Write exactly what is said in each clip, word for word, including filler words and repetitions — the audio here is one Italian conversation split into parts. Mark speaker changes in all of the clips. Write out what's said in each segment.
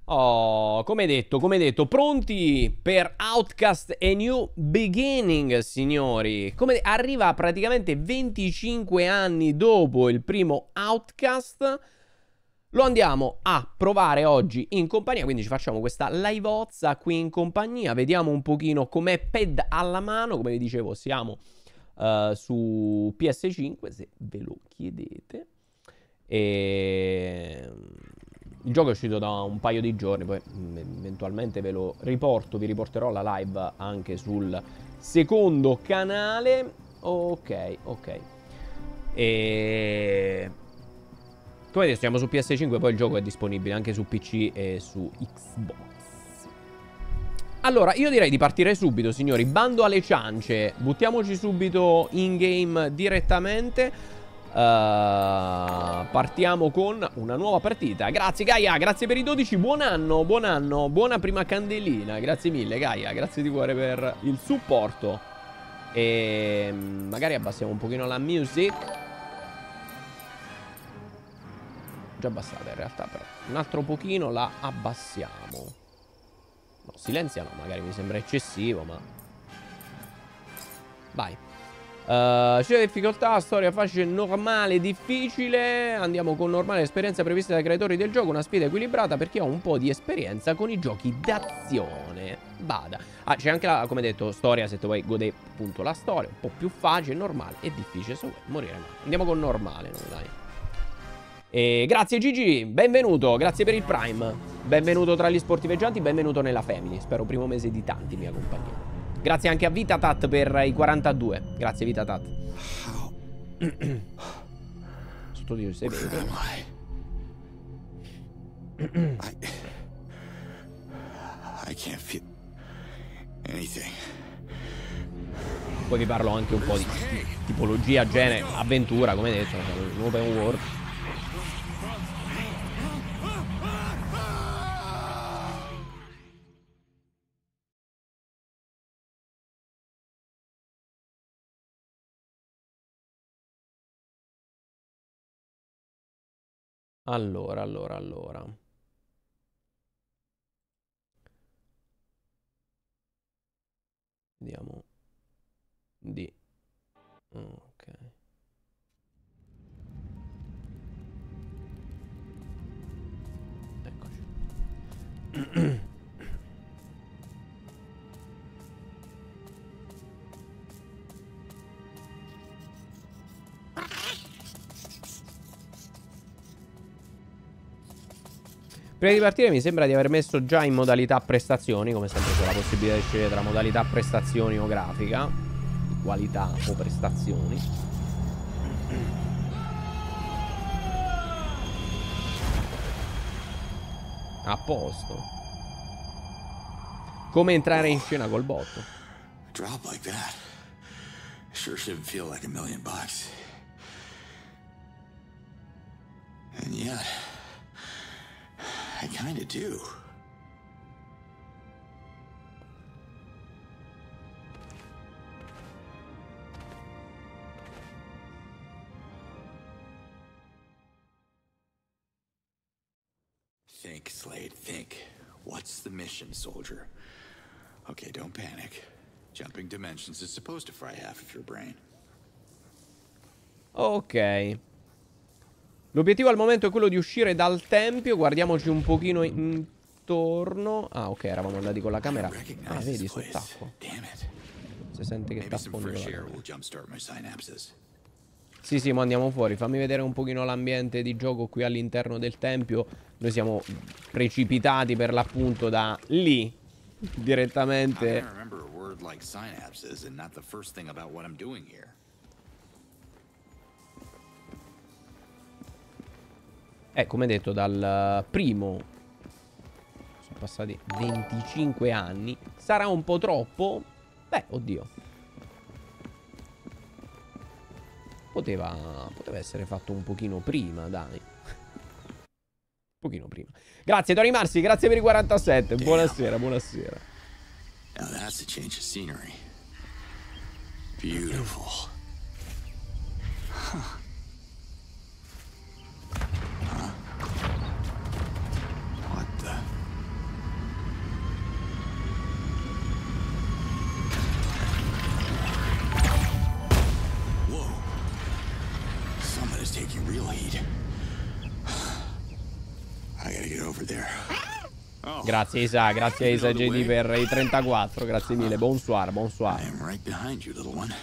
Speaker 1: Oh, come detto, come detto, pronti per Outcast A New Beginning, signori. Come arriva praticamente venticinque anni dopo il primo Outcast. Lo andiamo a provare oggi in compagnia, quindi ci facciamo questa liveozza qui in compagnia. Vediamo un pochino com'è pad alla mano. Come vi dicevo, siamo uh, su P S cinque, se ve lo chiedete. E... il gioco è uscito da un paio di giorni, poi eventualmente ve lo riporto, vi riporterò la live anche sul secondo canale. Ok, ok. E... come detto, siamo su P S cinque, poi il gioco è disponibile anche su P C e su Xbox. Allora, io direi di partire subito, signori. Bando alle ciance, buttiamoci subito in game direttamente. Uh, partiamo con una nuova partita. Grazie Gaia, grazie per i dodici. Buon anno, buon anno, buona prima candelina. Grazie mille Gaia, grazie di cuore per il supporto. E magari abbassiamo un pochino la music. Già abbassata in realtà, però un altro pochino la abbassiamo. No, silenzia no, magari mi sembra eccessivo, ma vai. Uh, c'è difficoltà, storia facile, normale, difficile. Andiamo con normale, esperienza prevista dai creatori del gioco. Una sfida equilibrata perché ho un po' di esperienza con i giochi d'azione. Vada. Ah, c'è anche la, come detto, storia, se tu vuoi godere appunto la storia. Un po' più facile, normale e difficile se vuoi morire male. Andiamo con normale noi, dai. E grazie Gigi, benvenuto, grazie per il Prime. Benvenuto tra gli sportiveggianti, benvenuto nella Family. Spero primo mese di tanti mia compagnia. Grazie anche a Vitatat per i quarantadue. Grazie Vitatat. Sottolineo se vede.
Speaker 2: I, I can't feel anything.
Speaker 1: Poi vi parlo anche un po' di tipologia, genere, avventura, come detto, un open world. Allora, allora, allora. Vediamo di... ok. Eccoci. Prima di partire mi sembra di aver messo già in modalità prestazioni. Come sempre c'è la possibilità di scegliere tra modalità prestazioni o grafica, qualità o prestazioni. A posto. Come entrare in scena col botto.
Speaker 2: Drop like that. Sure shouldn't feel like a million bucks. And yet I kinda do. Think, Slade, think. What's the mission, soldier? Okay, don't panic. Jumping dimensions is supposed to fry half of your brain.
Speaker 1: Ok. L'obiettivo al momento è quello di uscire dal tempio. Guardiamoci un pochino intorno. Ah, ok, eravamo andati con la camera. Ah, vedi, sott'acqua. Si sente che sta affondando la camera. Sì, sì, ma andiamo fuori. Fammi vedere un pochino l'ambiente di gioco qui all'interno del tempio. Noi siamo precipitati per l'appunto da lì, direttamente. Eh, come detto, dal primo sono passati venticinque anni. Sarà un po' troppo? Beh, oddio. Poteva, poteva essere fatto un pochino prima, dai. Un pochino prima. Grazie, Tori Marsi, grazie per i quarantasette. Buonasera, buonasera.
Speaker 2: Now that's a change of scenery. Beautiful. Huh. Huh? What the? I gotta get over there. Oh,
Speaker 1: Grazie Isa, grazie a Isa J D per i trentaquattro, grazie mille, bonsoir, bonsoir.
Speaker 2: I am right behind you, little one.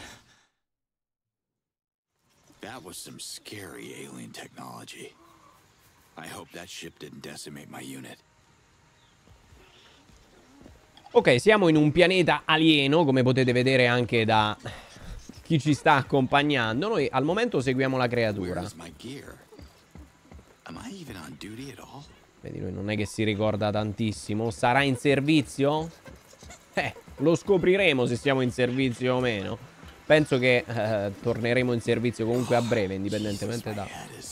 Speaker 2: That was some scary alien technology. I hope that ship didn't decimate my unit.
Speaker 1: Ok, siamo in un pianeta alieno, come potete vedere anche da chi ci sta accompagnando. Noi al momento seguiamo la creatura. Vedi, lui non è che si ricorda tantissimo. Sarà in servizio? Eh, lo scopriremo se siamo in servizio o meno. Penso che eh, torneremo in servizio comunque a breve, indipendentemente da...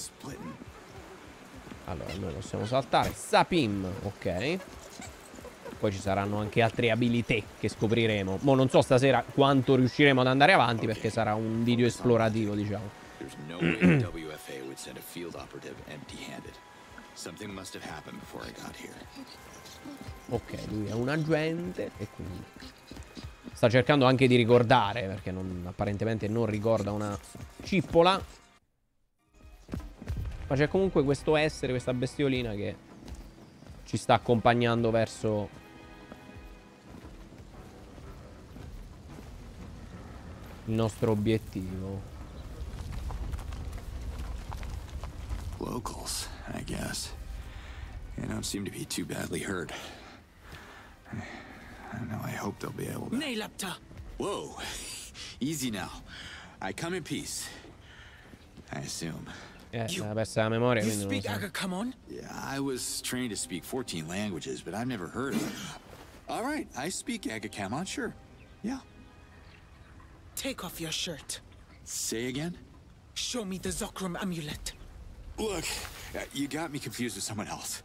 Speaker 1: Allora, noi possiamo saltare. Sapim, ok. Poi ci saranno anche altre abilità che scopriremo. Mo' non so stasera quanto riusciremo ad andare avanti, perché sarà un video esplorativo, diciamo. Ok, lui è un agente e quindi sta cercando anche di ricordare, perché non, apparentemente non ricorda una cippola. Ma c'è comunque questo essere, questa bestiolina che ci sta accompagnando verso il nostro obiettivo.
Speaker 2: Locals, I guess. They don't seem to be too badly hurt. I don't know, I hope they'll be able to...
Speaker 3: Nailapta!
Speaker 2: Whoa! Easy now. I come in peace. I assume.
Speaker 1: Eh, l'ha persa la memoria,
Speaker 3: You
Speaker 1: quindi non lo
Speaker 3: speak
Speaker 1: so.
Speaker 3: Agakamon?
Speaker 2: Yeah, I was trained to speak fourteen languages, but I've never heard of them. All right, I speak Agakamon, sure. Yeah.
Speaker 3: Take off your shirt.
Speaker 2: Say again?
Speaker 3: Show me the Zokram amulet.
Speaker 2: Look, you got me confused with someone else.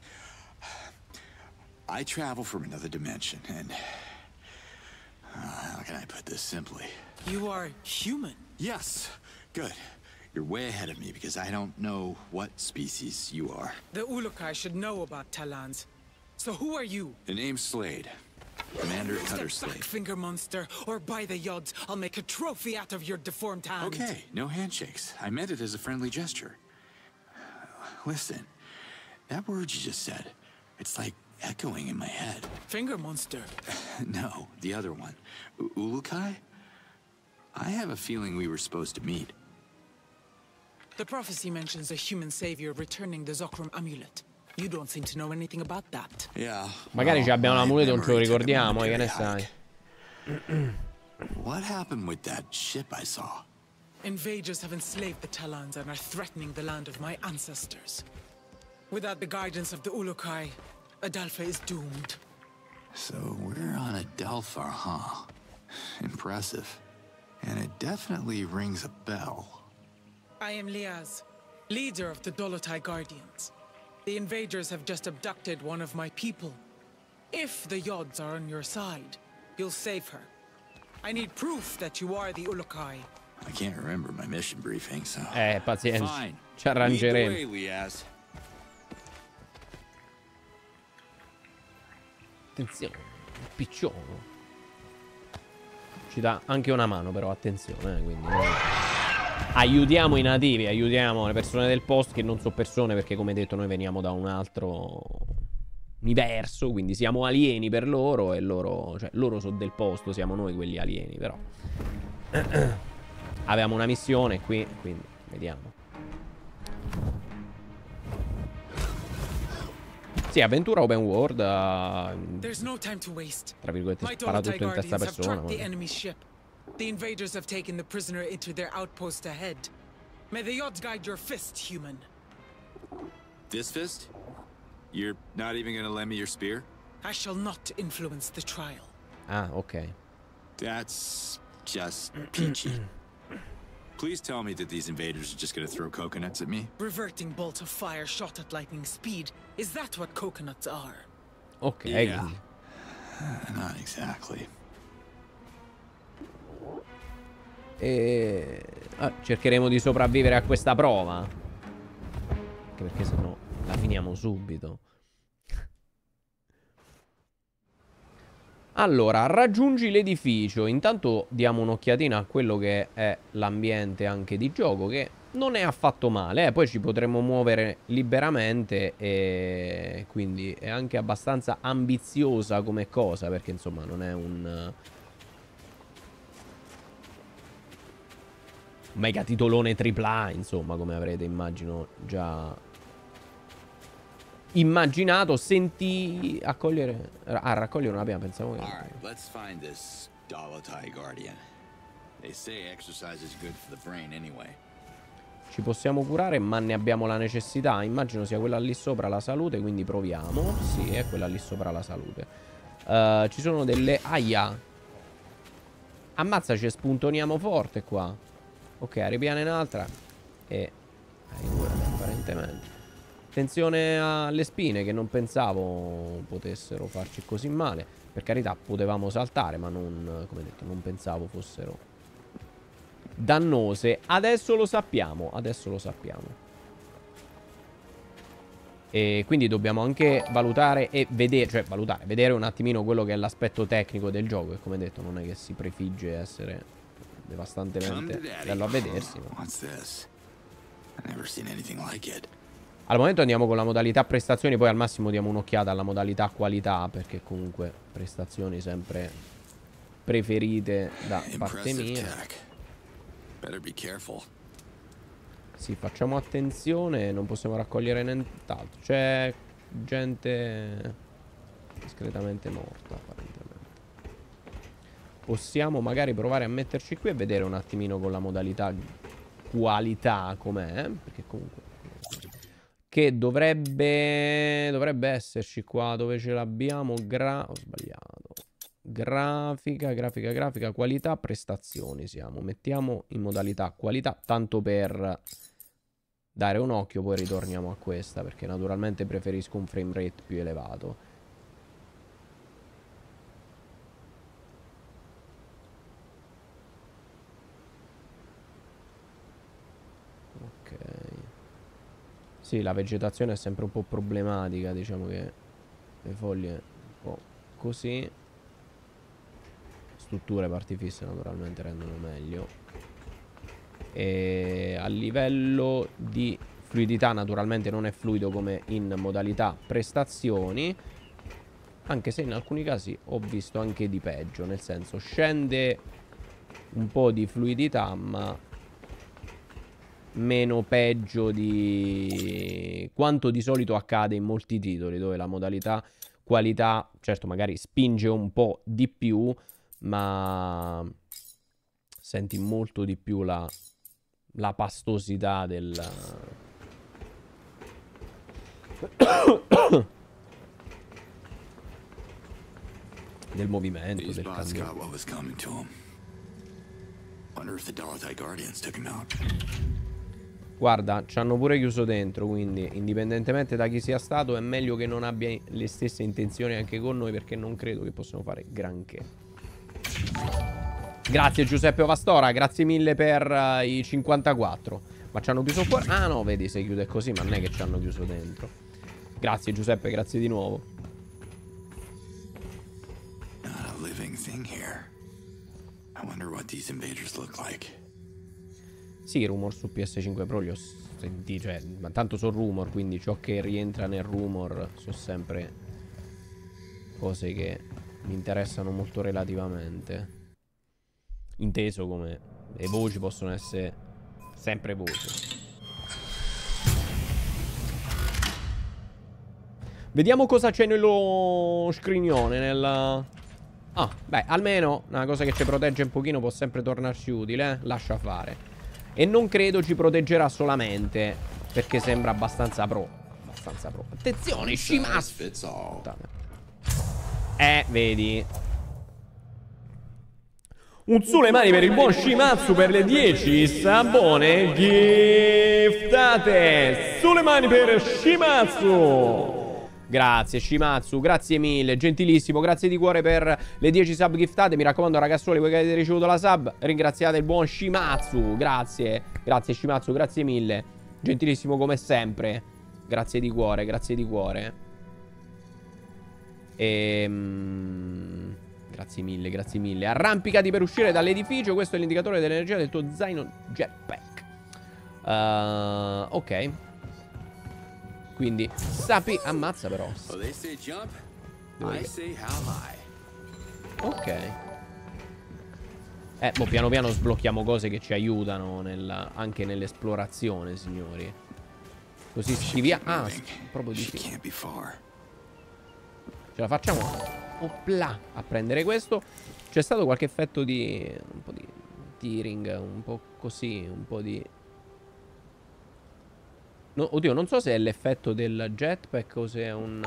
Speaker 2: I travel from another dimension, and... Uh, how can I put this simply?
Speaker 3: You are human.
Speaker 2: Yes, good. You're way ahead of me because I don't know what species you are.
Speaker 3: The Ulukai should know about Talans. So who are you?
Speaker 2: The name's Slade. Commander Cutter
Speaker 3: Step back,
Speaker 2: Slade.
Speaker 3: finger monster, or by the yods, I'll make a trophy out of your deformed hand.
Speaker 2: Okay, no handshakes. I meant it as a friendly gesture. Listen, that word you just said, it's like echoing in my head.
Speaker 3: Finger monster.
Speaker 2: No, the other one. U Ulukai? I have a feeling we were supposed to meet.
Speaker 3: The prophecy mentions a human savior returning the Zokram amulet. You don't seem to know anything about that.
Speaker 2: Yeah.
Speaker 1: Magari ci abbiamo l'amuleto, non ce lo
Speaker 2: memory took a
Speaker 1: ricordiamo, eh, che ne
Speaker 2: momentary
Speaker 1: sai.
Speaker 2: hike. What happened with that ship I saw?
Speaker 3: Invaders have enslaved the Talans and are threatening the land of my ancestors. Without the guidance of the Ulukai, Adalfa is doomed.
Speaker 2: So we're on Adelphar, huh? Impressive. And it definitely rings a bell.
Speaker 3: I am Liaz, leader of the Dolotai Guardians. The invaders have just abducted one of my people. If the Yods are on your side, you'll save her. I need proof that you are the Ulukai.
Speaker 2: I can't remember my mission briefing, so...
Speaker 1: Eh, pazienza.
Speaker 2: Fine.
Speaker 1: Ci
Speaker 2: Lead the
Speaker 1: arrangeremo.
Speaker 2: way, Liaz.
Speaker 1: Attenzione, il picciolo. Ci dà anche una mano, però attenzione, eh, quindi noi aiutiamo i nativi, aiutiamo le persone del posto, che non sono persone perché, come detto, noi veniamo da un altro universo, quindi siamo alieni per loro e loro, cioè loro sono del posto, siamo noi quelli alieni, però avevamo una missione qui, quindi vediamo. Sì, avventura open world, uh,
Speaker 3: There's no time to waste.
Speaker 1: tra virgolette
Speaker 3: My
Speaker 1: spara
Speaker 3: Dolotai
Speaker 1: tutto in terza
Speaker 3: Guardians have
Speaker 1: persona.
Speaker 3: tracked the
Speaker 1: ma-
Speaker 3: enemy ship. The invaders have taken the prisoner into their outpost ahead. May the Yods guide your fist, human.
Speaker 2: This fist? You're not even gonna lend me your spear?
Speaker 3: I shall not influence the trial.
Speaker 1: Ah, ok.
Speaker 2: That's just peachy. Please tell me that these invaders are just gonna throw coconuts at me.
Speaker 3: Reverting bolt of fire shot at lightning speed. Is that what coconuts are?
Speaker 1: Ok,
Speaker 2: Yeah.
Speaker 1: quindi.
Speaker 2: Uh, not exactly.
Speaker 1: E... ah, cercheremo di sopravvivere a questa prova. Anche perché sennò la finiamo subito. Allora, raggiungi l'edificio. Intanto diamo un'occhiatina a quello che è l'ambiente anche di gioco, che non è affatto male, eh. Poi ci potremmo muovere liberamente e quindi è anche abbastanza ambiziosa come cosa, perché insomma non è un mega titolone tripla A, insomma, come avrete immagino già immaginato. Senti, accogliere, ah, raccogliere una pena, pensavo che...
Speaker 2: All right, let's find this Dalatai Guardian. They say exercise is good for the brain anyway.
Speaker 1: Ci possiamo curare, ma ne abbiamo la necessità. Immagino sia quella lì sopra la salute, quindi proviamo. Sì, è quella lì sopra la salute. Uh, ci sono delle... Aia! Ammazza, ci spuntoniamo forte qua. Ok, arriviamo in altra. E... Figurati, apparentemente. Attenzione alle spine, che non pensavo potessero farci così male. Per carità, potevamo saltare, ma non... Come detto, non pensavo fossero... dannose. Adesso lo sappiamo. Adesso lo sappiamo. E quindi dobbiamo anche valutare e vedere, cioè valutare, vedere un attimino quello che è l'aspetto tecnico del gioco. E come detto, non è che si prefigge essere devastantemente bello a vedersi, ma... Al momento andiamo con la modalità prestazioni, poi al massimo diamo un'occhiata alla modalità qualità, perché comunque prestazioni sempre preferite da parte mia.
Speaker 2: Better be careful.
Speaker 1: Sì, facciamo attenzione, non possiamo raccogliere nient'altro. C'è gente discretamente morta, apparentemente. Possiamo magari provare a metterci qui e vedere un attimino con la modalità qualità com'è, perché comunque... Che dovrebbe... Dovrebbe esserci qua dove ce l'abbiamo. Gra... Ho sbagliato. Grafica, grafica, grafica, qualità, prestazioni siamo. Mettiamo in modalità qualità, tanto per dare un occhio, poi ritorniamo a questa, perché naturalmente preferisco un frame rate più elevato. Ok. Sì, la vegetazione è sempre un po' problematica, diciamo che le foglie un po' così. Strutture, parti fisse naturalmente rendono meglio. E a livello di fluidità naturalmente non è fluido come in modalità prestazioni, anche se in alcuni casi ho visto anche di peggio, nel senso scende un po' di fluidità ma meno peggio di quanto di solito accade in molti titoli, dove la modalità qualità certo magari spinge un po' di più, ma senti molto di più la, la pastosità del del movimento, del cambio. Guarda, ci hanno pure chiuso dentro, quindi indipendentemente da chi sia stato è meglio che non abbia le stesse intenzioni anche con noi, perché non credo che possano fare granché. Grazie Giuseppe Ovastora, grazie mille per uh, i cinquantaquattro. Ma ci hanno chiuso fuori? Ah no, vedi, se chiude così, ma non è che ci hanno chiuso dentro. Grazie Giuseppe, grazie di nuovo.
Speaker 2: Not a living thing here. I wonder what these invaders look like.
Speaker 1: Sì, rumor su P S cinque Pro li ho sentiti, cioè, ma tanto sono rumor, quindi ciò che rientra nel rumor sono sempre cose che mi interessano molto relativamente. Inteso come le voci possono essere sempre voci. Vediamo cosa c'è nello scrignone, nel... Ah, beh, almeno una cosa che ci protegge un pochino può sempre tornarci utile, eh? Lascia fare. E non credo ci proteggerà solamente, perché sembra abbastanza pro. Abbastanza pro. Attenzione, Shimasu. Eh, vedi. Un su le mani per il buon Shimasu per le dieci sabone giftate. Su le mani per Shimasu. Grazie Shimasu, grazie mille, gentilissimo, grazie di cuore per le dieci sub giftate. Mi raccomando ragazzuoli, voi che avete ricevuto la sub, ringraziate il buon Shimasu. Grazie, grazie Shimasu, grazie mille. Gentilissimo come sempre. Grazie di cuore, grazie di cuore. Ehm... Grazie mille, grazie mille. Arrampicati per uscire dall'edificio, questo è l'indicatore dell'energia del tuo zaino jetpack. Uh, ok. Quindi sapi. Ammazza però. Ok. Eh, boh, piano piano sblocchiamo cose che ci aiutano nella, anche nell'esplorazione, signori. Così schiviamo. Ah, proprio di sì. Ce la facciamo. Opla, a prendere questo. C'è stato qualche effetto di un po' di tearing, un po' così, un po' di no, oddio, non so se è l'effetto del jetpack o se è un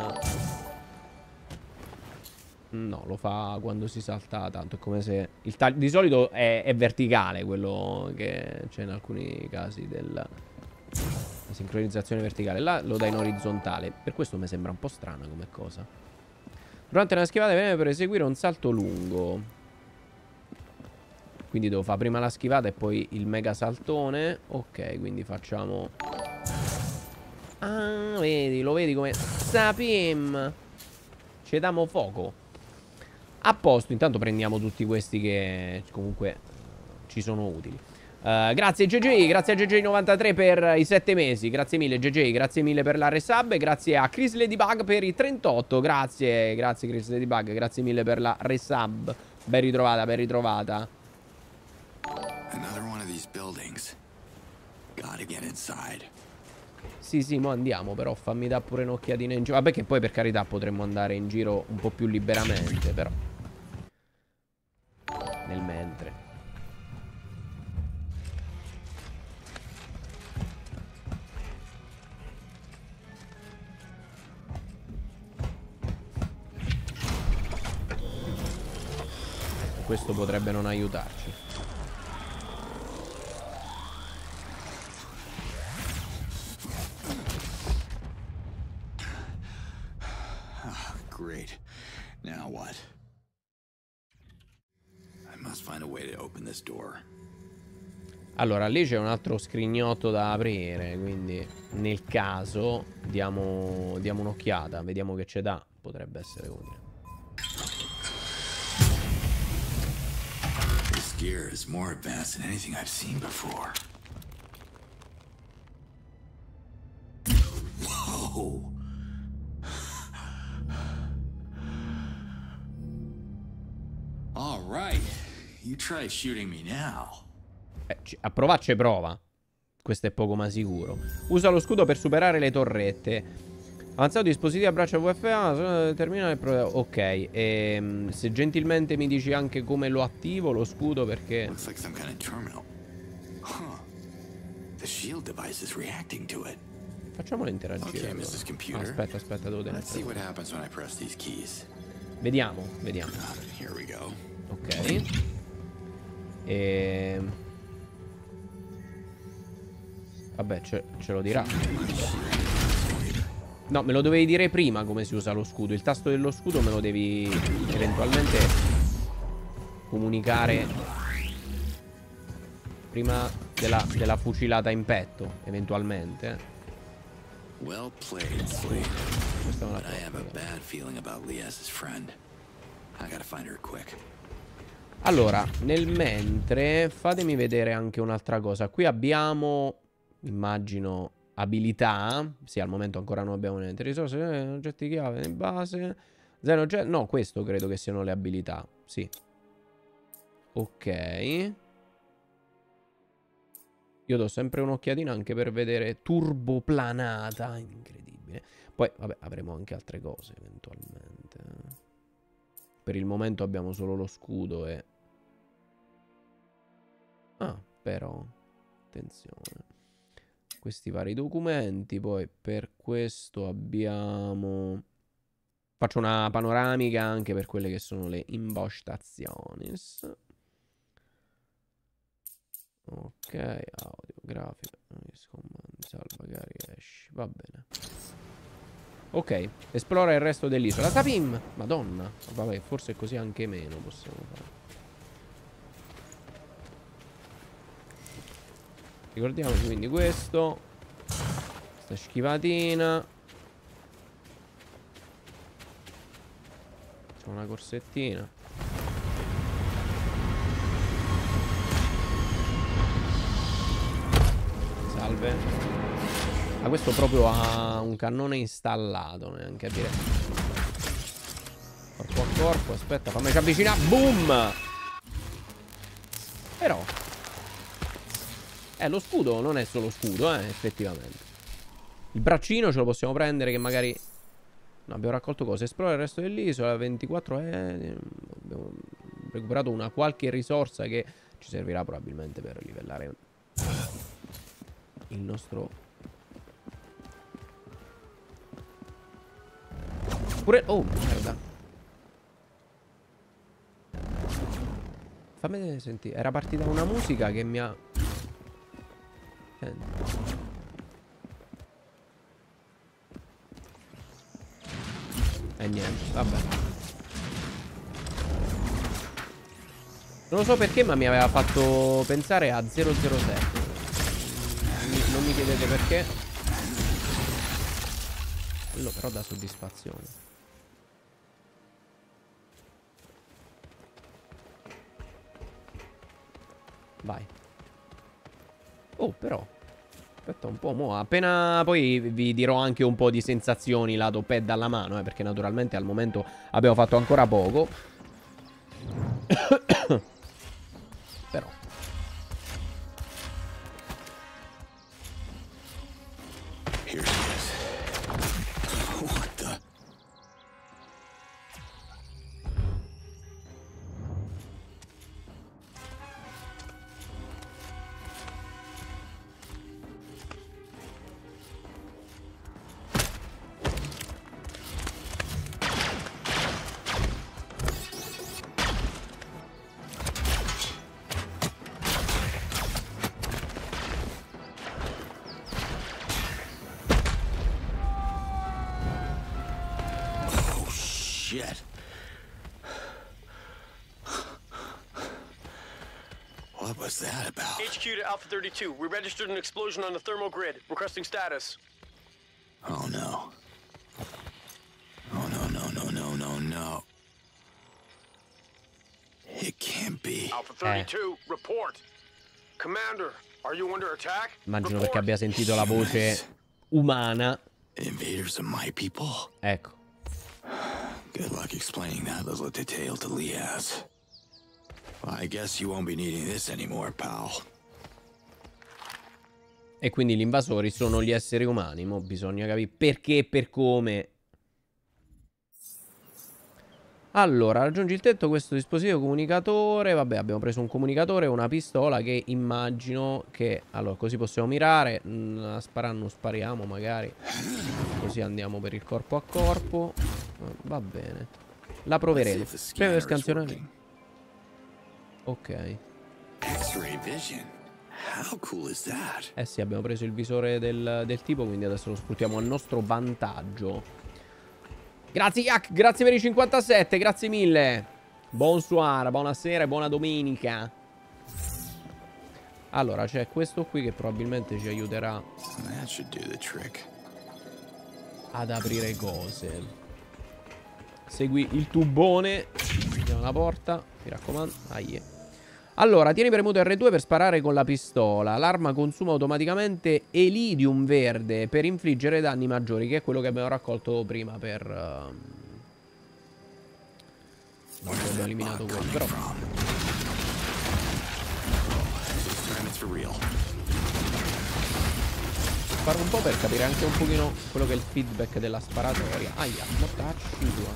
Speaker 1: no, lo fa quando si salta tanto. È come se il taglio di solito è, è verticale, quello che c'è in alcuni casi della sincronizzazione verticale. Là lo dà in orizzontale. Per questo mi sembra un po' strana come cosa. Durante una schivata viene per eseguire un salto lungo. Quindi devo fare prima la schivata e poi il mega saltone. Ok, quindi facciamo. Ah, vedi, lo vedi come sapim. Ci diamo fuoco. A posto, intanto prendiamo tutti questi che comunque ci sono utili. uh, Grazie G J, grazie a G J novantatré per i sette mesi. Grazie mille G J, grazie mille per la resub. E grazie a Chris Ladybug per i trentotto. Grazie, grazie Chris Ladybug, grazie mille per la resub. Ben ritrovata, ben ritrovata.
Speaker 2: Another one of these buildings. Gotta get inside.
Speaker 1: Sì, sì, mo andiamo, però fammi dare pure un'occhiatina in giro. Vabbè che poi per carità potremmo andare in giro un po' più liberamente, però nel mentre. Questo potrebbe non aiutarci.
Speaker 2: Oh, great. Now what? I must find a way to open this door.
Speaker 1: Allora, lì c'è un altro scrignotto da aprire, quindi nel caso diamo, diamo un'occhiata, vediamo che c'è da. Potrebbe essere utile.
Speaker 2: This gear is more advanced than anything I've seen before. Whoa. All right. You try shooting me now.
Speaker 1: Eh, a provarci prova. Questo è poco ma sicuro. Usa lo scudo per superare le torrette. Avanzato dispositivo a braccia V F A. Terminale. Ok. E, se gentilmente mi dici anche come lo attivo lo scudo, perché
Speaker 2: Looks like some kind of terminal. Huh. The shield device is reacting to it.
Speaker 1: facciamolo interagire.
Speaker 2: Okay,
Speaker 1: Allora.
Speaker 2: missus Computer.
Speaker 1: Aspetta, aspetta, devo
Speaker 2: Let's see
Speaker 1: tenere.
Speaker 2: what happens when I press these keys.
Speaker 1: Vediamo, vediamo.
Speaker 2: Here we go.
Speaker 1: Ok. E... vabbè, ce, ce lo dirà. No, me lo dovevi dire prima come si usa lo scudo. Il tasto dello scudo me lo devi eventualmente comunicare prima della, della fucilata in petto, eventualmente.
Speaker 2: Well played, Slade.
Speaker 1: Questa non la
Speaker 2: But I have a
Speaker 1: faccio.
Speaker 2: bad feeling about Lias's friend. I gotta find her quick.
Speaker 1: Allora, nel mentre fatemi vedere anche un'altra cosa. Qui abbiamo, immagino, abilità. Sì, al momento ancora non abbiamo niente. Risorse, eh, oggetti chiave in base. Zero oggetti. No, questo credo che siano le abilità. Sì. Ok. Io do sempre un'occhiatina anche per vedere turboplanata. Incredibile. Poi, vabbè, avremo anche altre cose eventualmente. Per il momento abbiamo solo lo scudo e... ah, però... attenzione. Questi vari documenti. Poi per questo abbiamo... faccio una panoramica anche per quelle che sono le impostazioni. Ok, audio, grafica, salva, carica, esci. Va bene. Ok, esplora il resto dell'isola. Sapim! Madonna. Vabbè, forse così anche meno possiamo fare. Ricordiamoci quindi questo. Questa schivatina. C'è una corsettina. salve. Ma questo proprio ha un cannone installato, neanche a dire. Corpo a corpo, aspetta, fammici avvicinare. Boom! Però Eh, lo scudo non è solo scudo, eh, effettivamente. Il braccino ce lo possiamo prendere, che magari... No, abbiamo raccolto cose. Esplora il resto dell'isola, ventiquattro, eh, abbiamo recuperato una qualche risorsa che ci servirà probabilmente per livellare il nostro... Pure... Oh, merda. Fammi sentire. Era partita una musica che mi ha... Senti. E niente, vabbè. Non lo so perché, ma mi aveva fatto pensare a zero zero sette. Non mi chiedete perché. Quello però dà soddisfazione. Vai. Oh, però aspetta un po', mo. Appena poi vi dirò anche un po' di sensazioni lato pad alla mano, eh, perché naturalmente al momento abbiamo fatto ancora poco. Però
Speaker 2: Here she is. What the? Shit. What was that about?
Speaker 4: H Q to Alpha thirty-two. We registered an explosion on the thermal grid. Requesting status.
Speaker 2: Oh no. Oh no, no, no, no, no, no. It can't be.
Speaker 4: Alpha thirty-two, eh. Report. Commander, are you under attack?
Speaker 1: Immagino perché abbia sentito la voce umana.
Speaker 2: Invaders of my people?
Speaker 1: Ecco.
Speaker 2: Good luck explaining that little detail to Liaz. Well, I guess you won't be needing this anymore, pal.
Speaker 1: E quindi gli invasori sono gli esseri umani. Mo' bisogna capire perché e per come. Allora, raggiungi il tetto, questo dispositivo comunicatore. Vabbè, abbiamo preso un comunicatore e una pistola che immagino che... Allora, così possiamo mirare. Mm, a sparare non spariamo, magari. Così andiamo per il corpo a corpo. Va bene. La proveremo. Prima per scansionare. Ok.
Speaker 2: X-ray vision. How cool is that?
Speaker 1: Eh sì, abbiamo preso il visore del, del tipo, quindi adesso lo sfruttiamo a nostro vantaggio. Grazie Yak, grazie per i cinquantasette, grazie mille. Bonsoir, buonasera e buona domenica. Allora, c'è questo qui che probabilmente ci aiuterà ad aprire cose. Segui il tubone. Vediamo la porta, mi raccomando. Aie. Allora, tieni premuto R due per sparare con la pistola. L'arma consuma automaticamente Elidium verde per infliggere danni maggiori, che è quello che abbiamo raccolto prima per... Uh... Non abbiamo eliminato quello, però... Sparo un po' per capire anche un pochino quello che è il feedback della sparatoria. Aia, mortacci tua.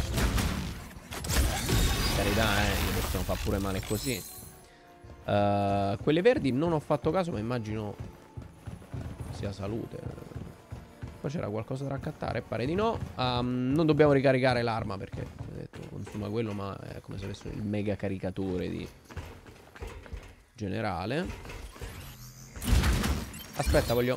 Speaker 1: Carità, eh, gli possiamo fare pure male così. Uh, quelle verdi non ho fatto caso, ma immagino sia salute. Poi c'era qualcosa da raccattare, pare di no. um, Non dobbiamo ricaricare l'arma perché, come detto, consuma quello, ma è come se avesse il mega caricatore di generale. Aspetta, voglio...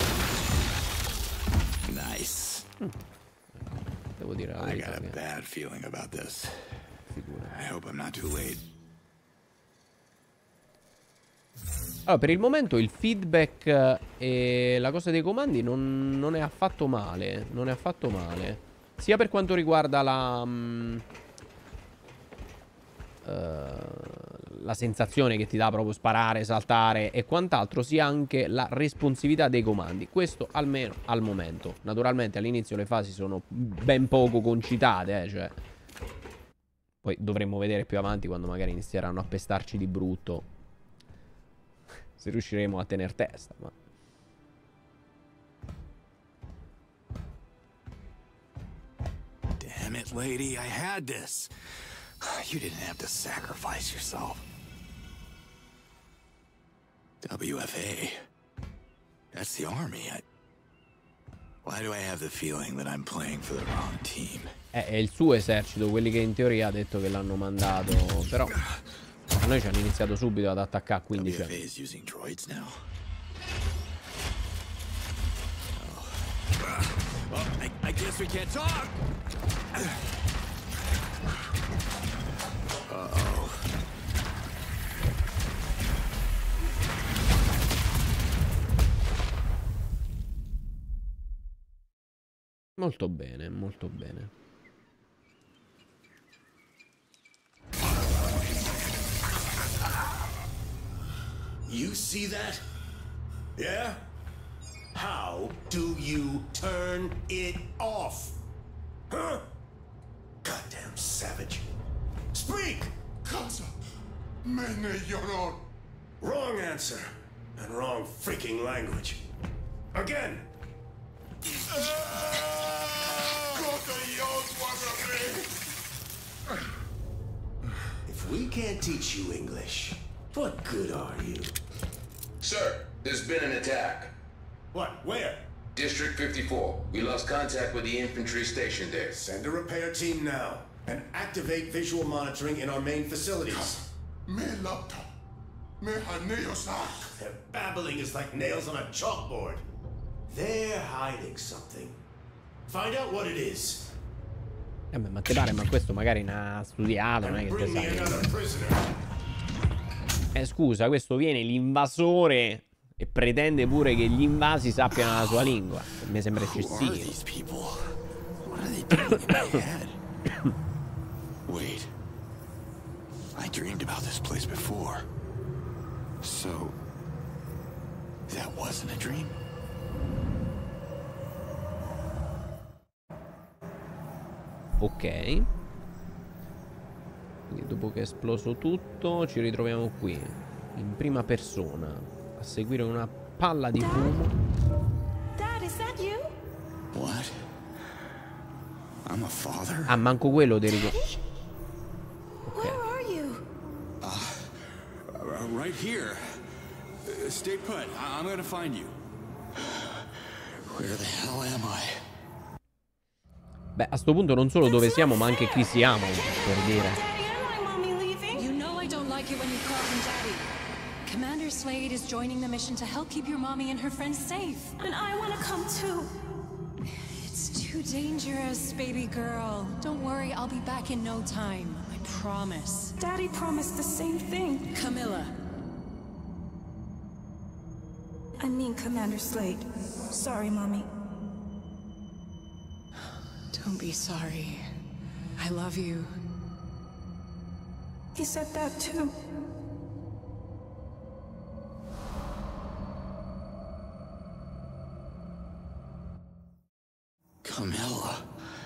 Speaker 2: Nice.
Speaker 1: mm. Devo dire la verità.
Speaker 2: I got a
Speaker 1: che...
Speaker 2: bad feeling about this.
Speaker 1: Figura.
Speaker 2: I hope I'm not too late.
Speaker 1: Allora, per il momento il feedback e la cosa dei comandi non, non è affatto male. Non è affatto male. Sia per quanto riguarda la... Um, uh, la sensazione che ti dà proprio sparare, saltare e quant'altro, sia anche la responsività dei comandi. Questo almeno al momento. Naturalmente all'inizio le fasi sono ben poco concitate, eh, cioè... Poi dovremmo vedere più avanti, quando magari inizieranno a pestarci di brutto, se riusciremo a tener testa, ma...
Speaker 2: Damn it, lady, I had this. You didn't have to sacrifice yourself. W F A. That's the army. I... Why do I have the feeling that I'm playing for the wrong team?
Speaker 1: È, è il suo esercito, quelli che in teoria ha detto che l'hanno mandato, però a noi ci hanno iniziato subito ad attaccare, quindi c'è.
Speaker 2: W F A is using droids now. Oh, oh I, I guess we can't talk. Uh-oh.
Speaker 1: Molto bene, molto bene.
Speaker 5: You see that? Yeah? How do you turn it off? Huh? Goddamn savage. Speak!
Speaker 6: Casa, mene llorón.
Speaker 5: Wrong answer. And wrong freaking language. Again! If we can't teach you English, what good are you?
Speaker 7: Sir, there's been an attack.
Speaker 5: What? Where?
Speaker 7: District fifty-four. We lost contact with the infantry station there.
Speaker 5: Send a repair team now and activate visual monitoring in our main facilities.
Speaker 6: Me laptop. Me haneosak.
Speaker 5: Their babbling is like nails on a chalkboard. They're hiding something. Find out what it is.
Speaker 1: Eh beh, ma te pare, ma questo magari ne ha studiato, non è che te sai. Eh scusa, questo viene l'invasore e pretende pure che gli invasi sappiano la sua lingua. Mi sembra eccessivo.
Speaker 2: Wait. I dreamed about this place before. So that wasn't a dream?
Speaker 1: Ok. Quindi dopo che è esploso tutto, ci ritroviamo qui, in prima persona, a seguire una palla di fumo.
Speaker 8: Dad, is that you?
Speaker 2: What? I'm a father?
Speaker 1: Ah, manco quello ti ricordo.
Speaker 8: Where are you?
Speaker 2: Uh, right here. Uh, stay put. I I'm gonna find you. Where the hell am I?
Speaker 1: Beh, a sto punto non solo dove siamo, ma anche chi siamo, per dire.
Speaker 8: Daddy and my mommy leaving?
Speaker 9: You know I don't like it when you call him Daddy. Commander Slade is joining the mission to help keep your mommy and her friends safe.
Speaker 8: And I want to come too.
Speaker 9: It's too dangerous, baby girl. Don't worry, I'll be back in no time. I promise.
Speaker 8: Daddy promised the same thing.
Speaker 9: Camilla.
Speaker 8: I mean Commander Slade. Sorry, Mommy.
Speaker 9: Don't be sorry. I love you.
Speaker 8: He said that too.
Speaker 2: Camilla.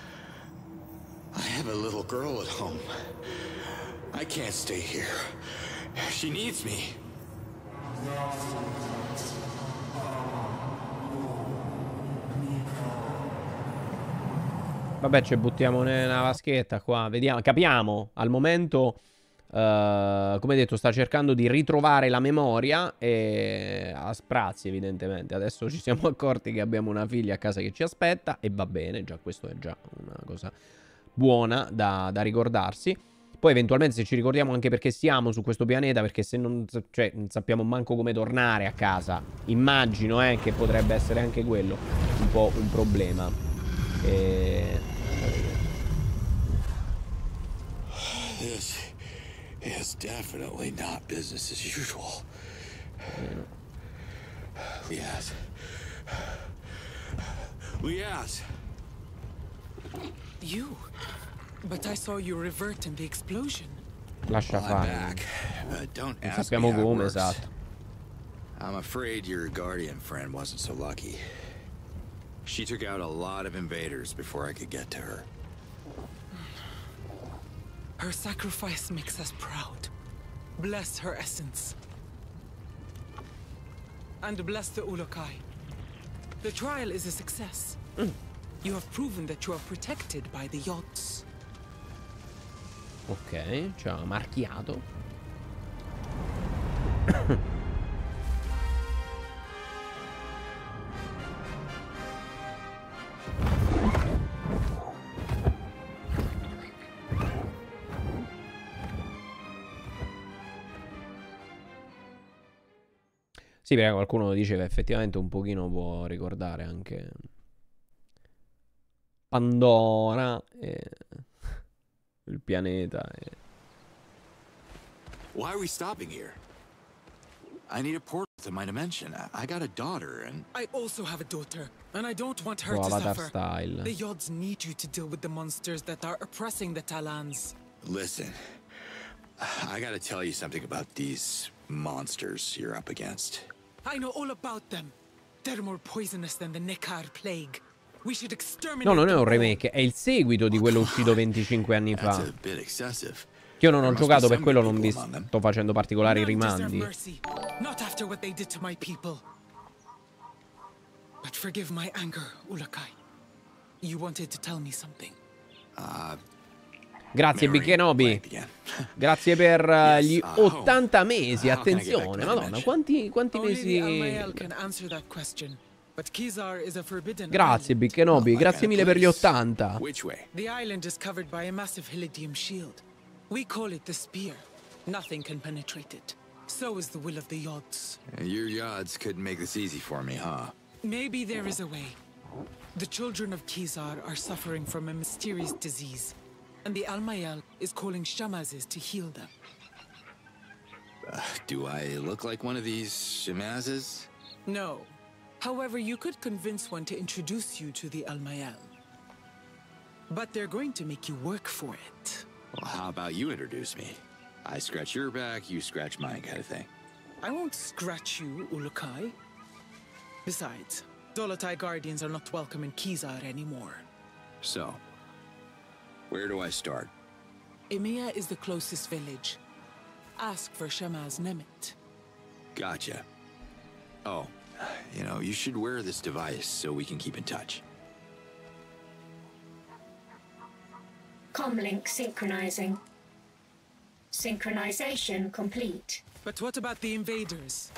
Speaker 2: I have a little girl at home. I can't stay here. She needs me.
Speaker 1: Vabbè, ci buttiamo nella vaschetta qua. Vediamo, capiamo. Al momento, uh, come detto, sta cercando di ritrovare la memoria. E a sprazzi, evidentemente. Adesso ci siamo accorti che abbiamo una figlia a casa che ci aspetta. E va bene, già questo è già una cosa buona da, da ricordarsi. Poi eventualmente se ci ricordiamo anche perché siamo su questo pianeta, perché se non, cioè, non sappiamo manco come tornare a casa. Immagino eh, che potrebbe essere anche quello un po' un problema. E...
Speaker 2: This is definitely not business as usual. Liaz. Liaz.
Speaker 3: You? But I saw you revert in the explosion.
Speaker 1: Lascia
Speaker 2: Well, I'm
Speaker 1: fare.
Speaker 2: back. Uh, don't
Speaker 1: Non
Speaker 2: ask me
Speaker 1: sappiamo
Speaker 2: how it
Speaker 1: come,
Speaker 2: works.
Speaker 1: esatto.
Speaker 2: I'm afraid your guardian friend wasn't so lucky. She took out a lot of invaders before I could get to her.
Speaker 3: Her sacrifice makes us proud. Bless her essence. And bless the Ulukai. The trial is a success.
Speaker 1: Mm.
Speaker 3: You have proven that you are protected by the Yods.
Speaker 1: Ok, ci ha marchiato. Sì, perché qualcuno diceva effettivamente un pochino può ricordare anche Pandora e il pianeta. E...
Speaker 2: Why are we stopping here? I need a portal to my dimension. I, I got a daughter and...
Speaker 3: I also have a daughter, and I don't want her
Speaker 1: Oh,
Speaker 3: to
Speaker 1: Avatar
Speaker 3: suffer.
Speaker 1: style.
Speaker 3: The Yods need you to deal with the monsters that are oppressing the Talans.
Speaker 2: Listen, I gotta tell you something about these monsters you're up against.
Speaker 3: I know all about them. They're more poisonous than the Nekar plague. We should exterminate
Speaker 1: No, non è
Speaker 3: them
Speaker 1: un
Speaker 3: all.
Speaker 1: remake, è il seguito di quello uscito venticinque anni
Speaker 2: That's
Speaker 1: fa.
Speaker 2: a bit excessive.
Speaker 1: Che io non ho
Speaker 2: There must
Speaker 1: giocato,
Speaker 2: be
Speaker 1: per
Speaker 2: some
Speaker 1: quello
Speaker 2: good
Speaker 1: non vi
Speaker 2: people among them.
Speaker 1: sto facendo particolari
Speaker 3: None deserve
Speaker 1: rimandi.
Speaker 3: mercy, not after what they did to my people. But forgive my anger, Ulukai. You wanted to tell me something.
Speaker 2: Uh,
Speaker 1: Grazie Big Kenobi. Grazie per uh, gli ottanta mesi. Attenzione, madonna, quanti, quanti
Speaker 3: Only the
Speaker 1: mesi.
Speaker 3: Almael can answer that question. But Kizar is a forbidden
Speaker 1: Grazie
Speaker 3: island.
Speaker 1: Big Kenobi, grazie mille per gli ottanta.
Speaker 2: Which way?
Speaker 3: The island is covered by a massive Hylidium shield. We call it the Spear. Nothing can penetrate it. So is the will of the Yods.
Speaker 2: Your Yods couldn't make this easy for me, huh?
Speaker 3: Maybe there is a way. The children of Kizar are suffering from a mysterious disease, and the Almael is calling Shamazes to heal them.
Speaker 2: Uh, do I look like one of these Shamazes?
Speaker 3: No. However, you could convince one to introduce you to the Almael. But they're going to make you work for it.
Speaker 2: Well, how about you introduce me? I scratch your back, you scratch mine kind of thing.
Speaker 3: I won't scratch you, Ulukai. Besides, Dolotai Guardians are not welcome in Kizar anymore.
Speaker 2: So, where do I start?
Speaker 3: Emiya is the closest village. Ask for Shamaz Nemet.
Speaker 2: Gotcha. Oh, you know, you should wear this device so we can keep in touch.
Speaker 10: Comlink synchronizing. Synchronization complete.
Speaker 3: But what about the invaders?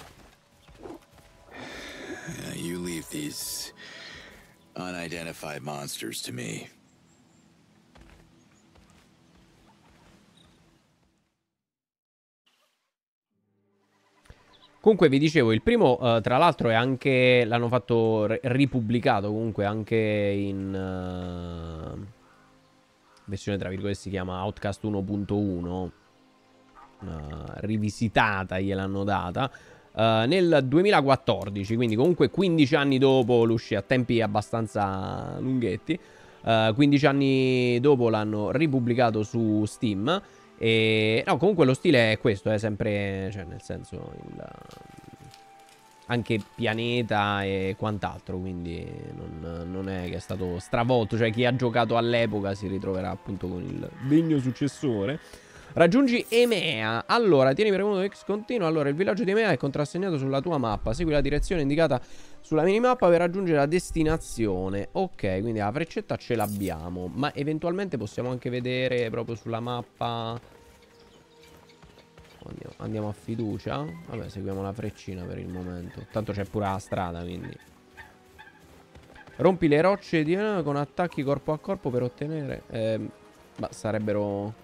Speaker 2: Uh, you leave these unidentified monsters to me.
Speaker 1: Comunque vi dicevo, il primo uh, tra l'altro è anche, l'hanno fatto ripubblicato comunque anche in uh, versione tra virgolette si chiama Outcast uno punto uno, uh, rivisitata gliel'hanno data uh, nel duemilaquattordici, quindi comunque quindici anni dopo l'uscita, a tempi abbastanza lunghetti, uh, quindici anni dopo l'hanno ripubblicato su Steam. E no, comunque lo stile è questo, è sempre, cioè nel senso il, anche pianeta e quant'altro, quindi non, non è che è stato stravolto, cioè chi ha giocato all'epoca si ritroverà appunto con il degno successore. Raggiungi Emea. Allora, tieni premuto X continuo. Allora, il villaggio di Emea è contrassegnato sulla tua mappa. Segui la direzione indicata sulla minimappa per raggiungere la destinazione. Ok, quindi la freccetta ce l'abbiamo. Ma eventualmente possiamo anche vedere proprio sulla mappa. Andiamo, andiamo a fiducia. Vabbè, seguiamo la freccina per il momento. Tanto c'è pure la strada, quindi. Rompi le rocce di eh, con attacchi corpo a corpo per ottenere. Eh, ma sarebbero.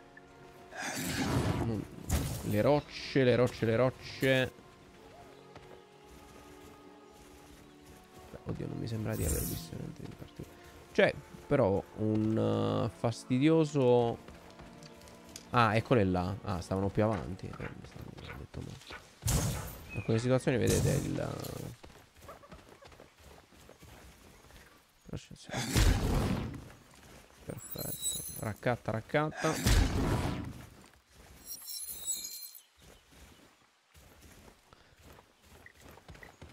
Speaker 1: Le rocce, le rocce, le rocce. Oddio, non mi sembra di aver visto niente di particolare. C'è però un uh, fastidioso. Ah, eccole là. Ah, stavano più avanti. Eh, mi stavano detto molto. In alcune situazioni vedete il. Perfetto. Raccatta, raccatta.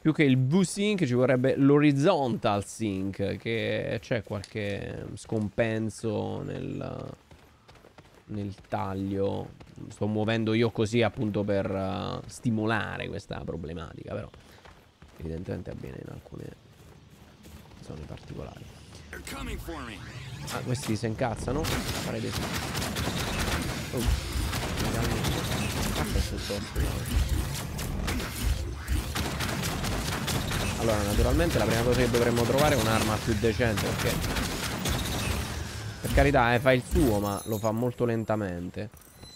Speaker 1: Più che il V-Sync ci vorrebbe l'Horizontal Sync, che c'è qualche scompenso nel, nel taglio. Sto muovendo io così appunto per uh, stimolare questa problematica, però evidentemente avviene in alcune zone particolari. Ah, questi si incazzano. Farei dei... Oh, allora, naturalmente la prima cosa che dovremmo trovare è un'arma più decente, perché per carità eh, fa il suo, ma lo fa molto lentamente.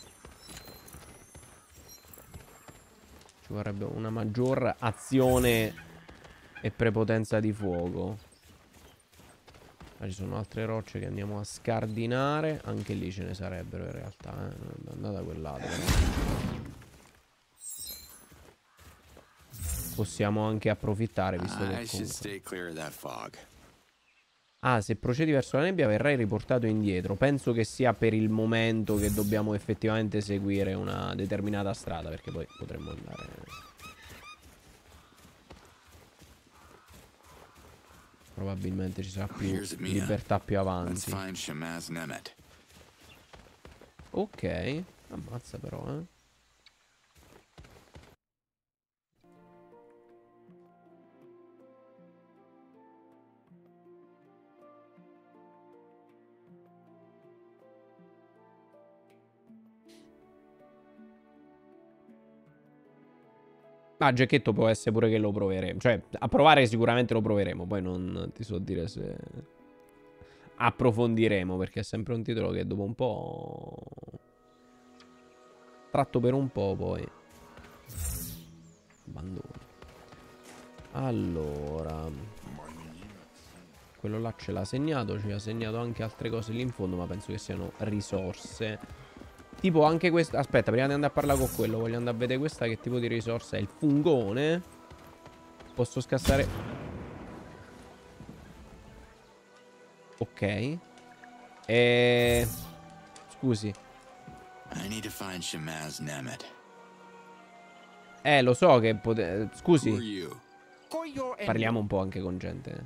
Speaker 1: Ci vorrebbe una maggior azione e prepotenza di fuoco. Ah, ci sono altre rocce che andiamo a scardinare. Anche lì ce ne sarebbero in realtà, eh. Andate da quel lato però. Possiamo anche approfittare, visto che comunque... Ah, se procedi verso la nebbia verrai riportato indietro. Penso che sia per il momento che dobbiamo effettivamente seguire una determinata strada, perché poi potremmo andare... Probabilmente ci sarà più libertà più avanti. Ok, ammazza però, eh. Ah, Gecchetto può essere pure che lo proveremo. Cioè, a provare sicuramente lo proveremo. Poi non ti so dire se approfondiremo, perché è sempre un titolo che dopo un po' tratto per un po' poi abbandono. Allora, quello là ce l'ha segnato. Ci ha segnato anche altre cose lì in fondo, ma penso che siano risorse. Tipo anche questa. Aspetta, prima di andare a parlare con quello, voglio andare a vedere questa. Che tipo di risorsa è? Il fungone. Posso scassare. Ok. E... Scusi. Eh, lo so che pote... Scusi. Parliamo un po' anche con gente.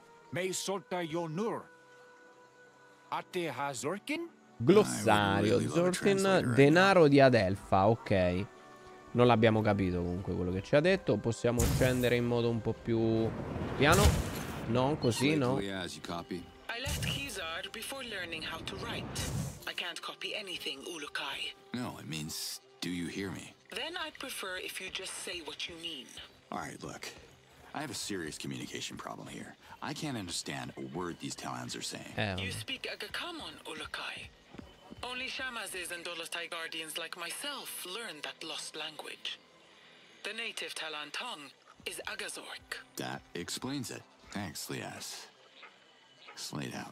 Speaker 1: Glossario, Zortin, denaro di Adelfa, ok. Non l'abbiamo capito comunque quello che ci ha detto. Possiamo scendere in modo un po' più piano. No, così, no.
Speaker 11: I left Kizar before learning how to write. I can't copy anything, Ulukai.
Speaker 2: No, it means, do you hear me?
Speaker 11: Then I'd prefer if you just say what you mean.
Speaker 2: Alright, look. I have a serious communication problem here. I can't understand a word these Talons are saying.
Speaker 1: Eh.
Speaker 11: You speak Agakamon, Ulukai. Only Shamazes and Dolotai Guardians like myself learn that lost language. The native Talon tongue is Agazork.
Speaker 2: That explains it. Thanks, Lias. Slate out.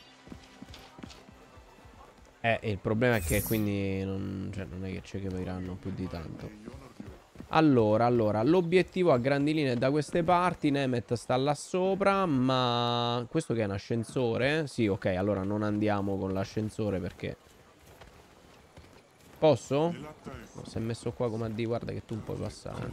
Speaker 1: Eh, il problema è che quindi non, cioè, non è che ci capiranno più di tanto. Allora, allora, l'obiettivo a grandi linee è da queste parti. Nemet sta là sopra, ma... Questo che è un ascensore? Sì, ok, allora non andiamo con l'ascensore perché... Posso? No, si è messo qua come a dire, guarda che tu puoi passare.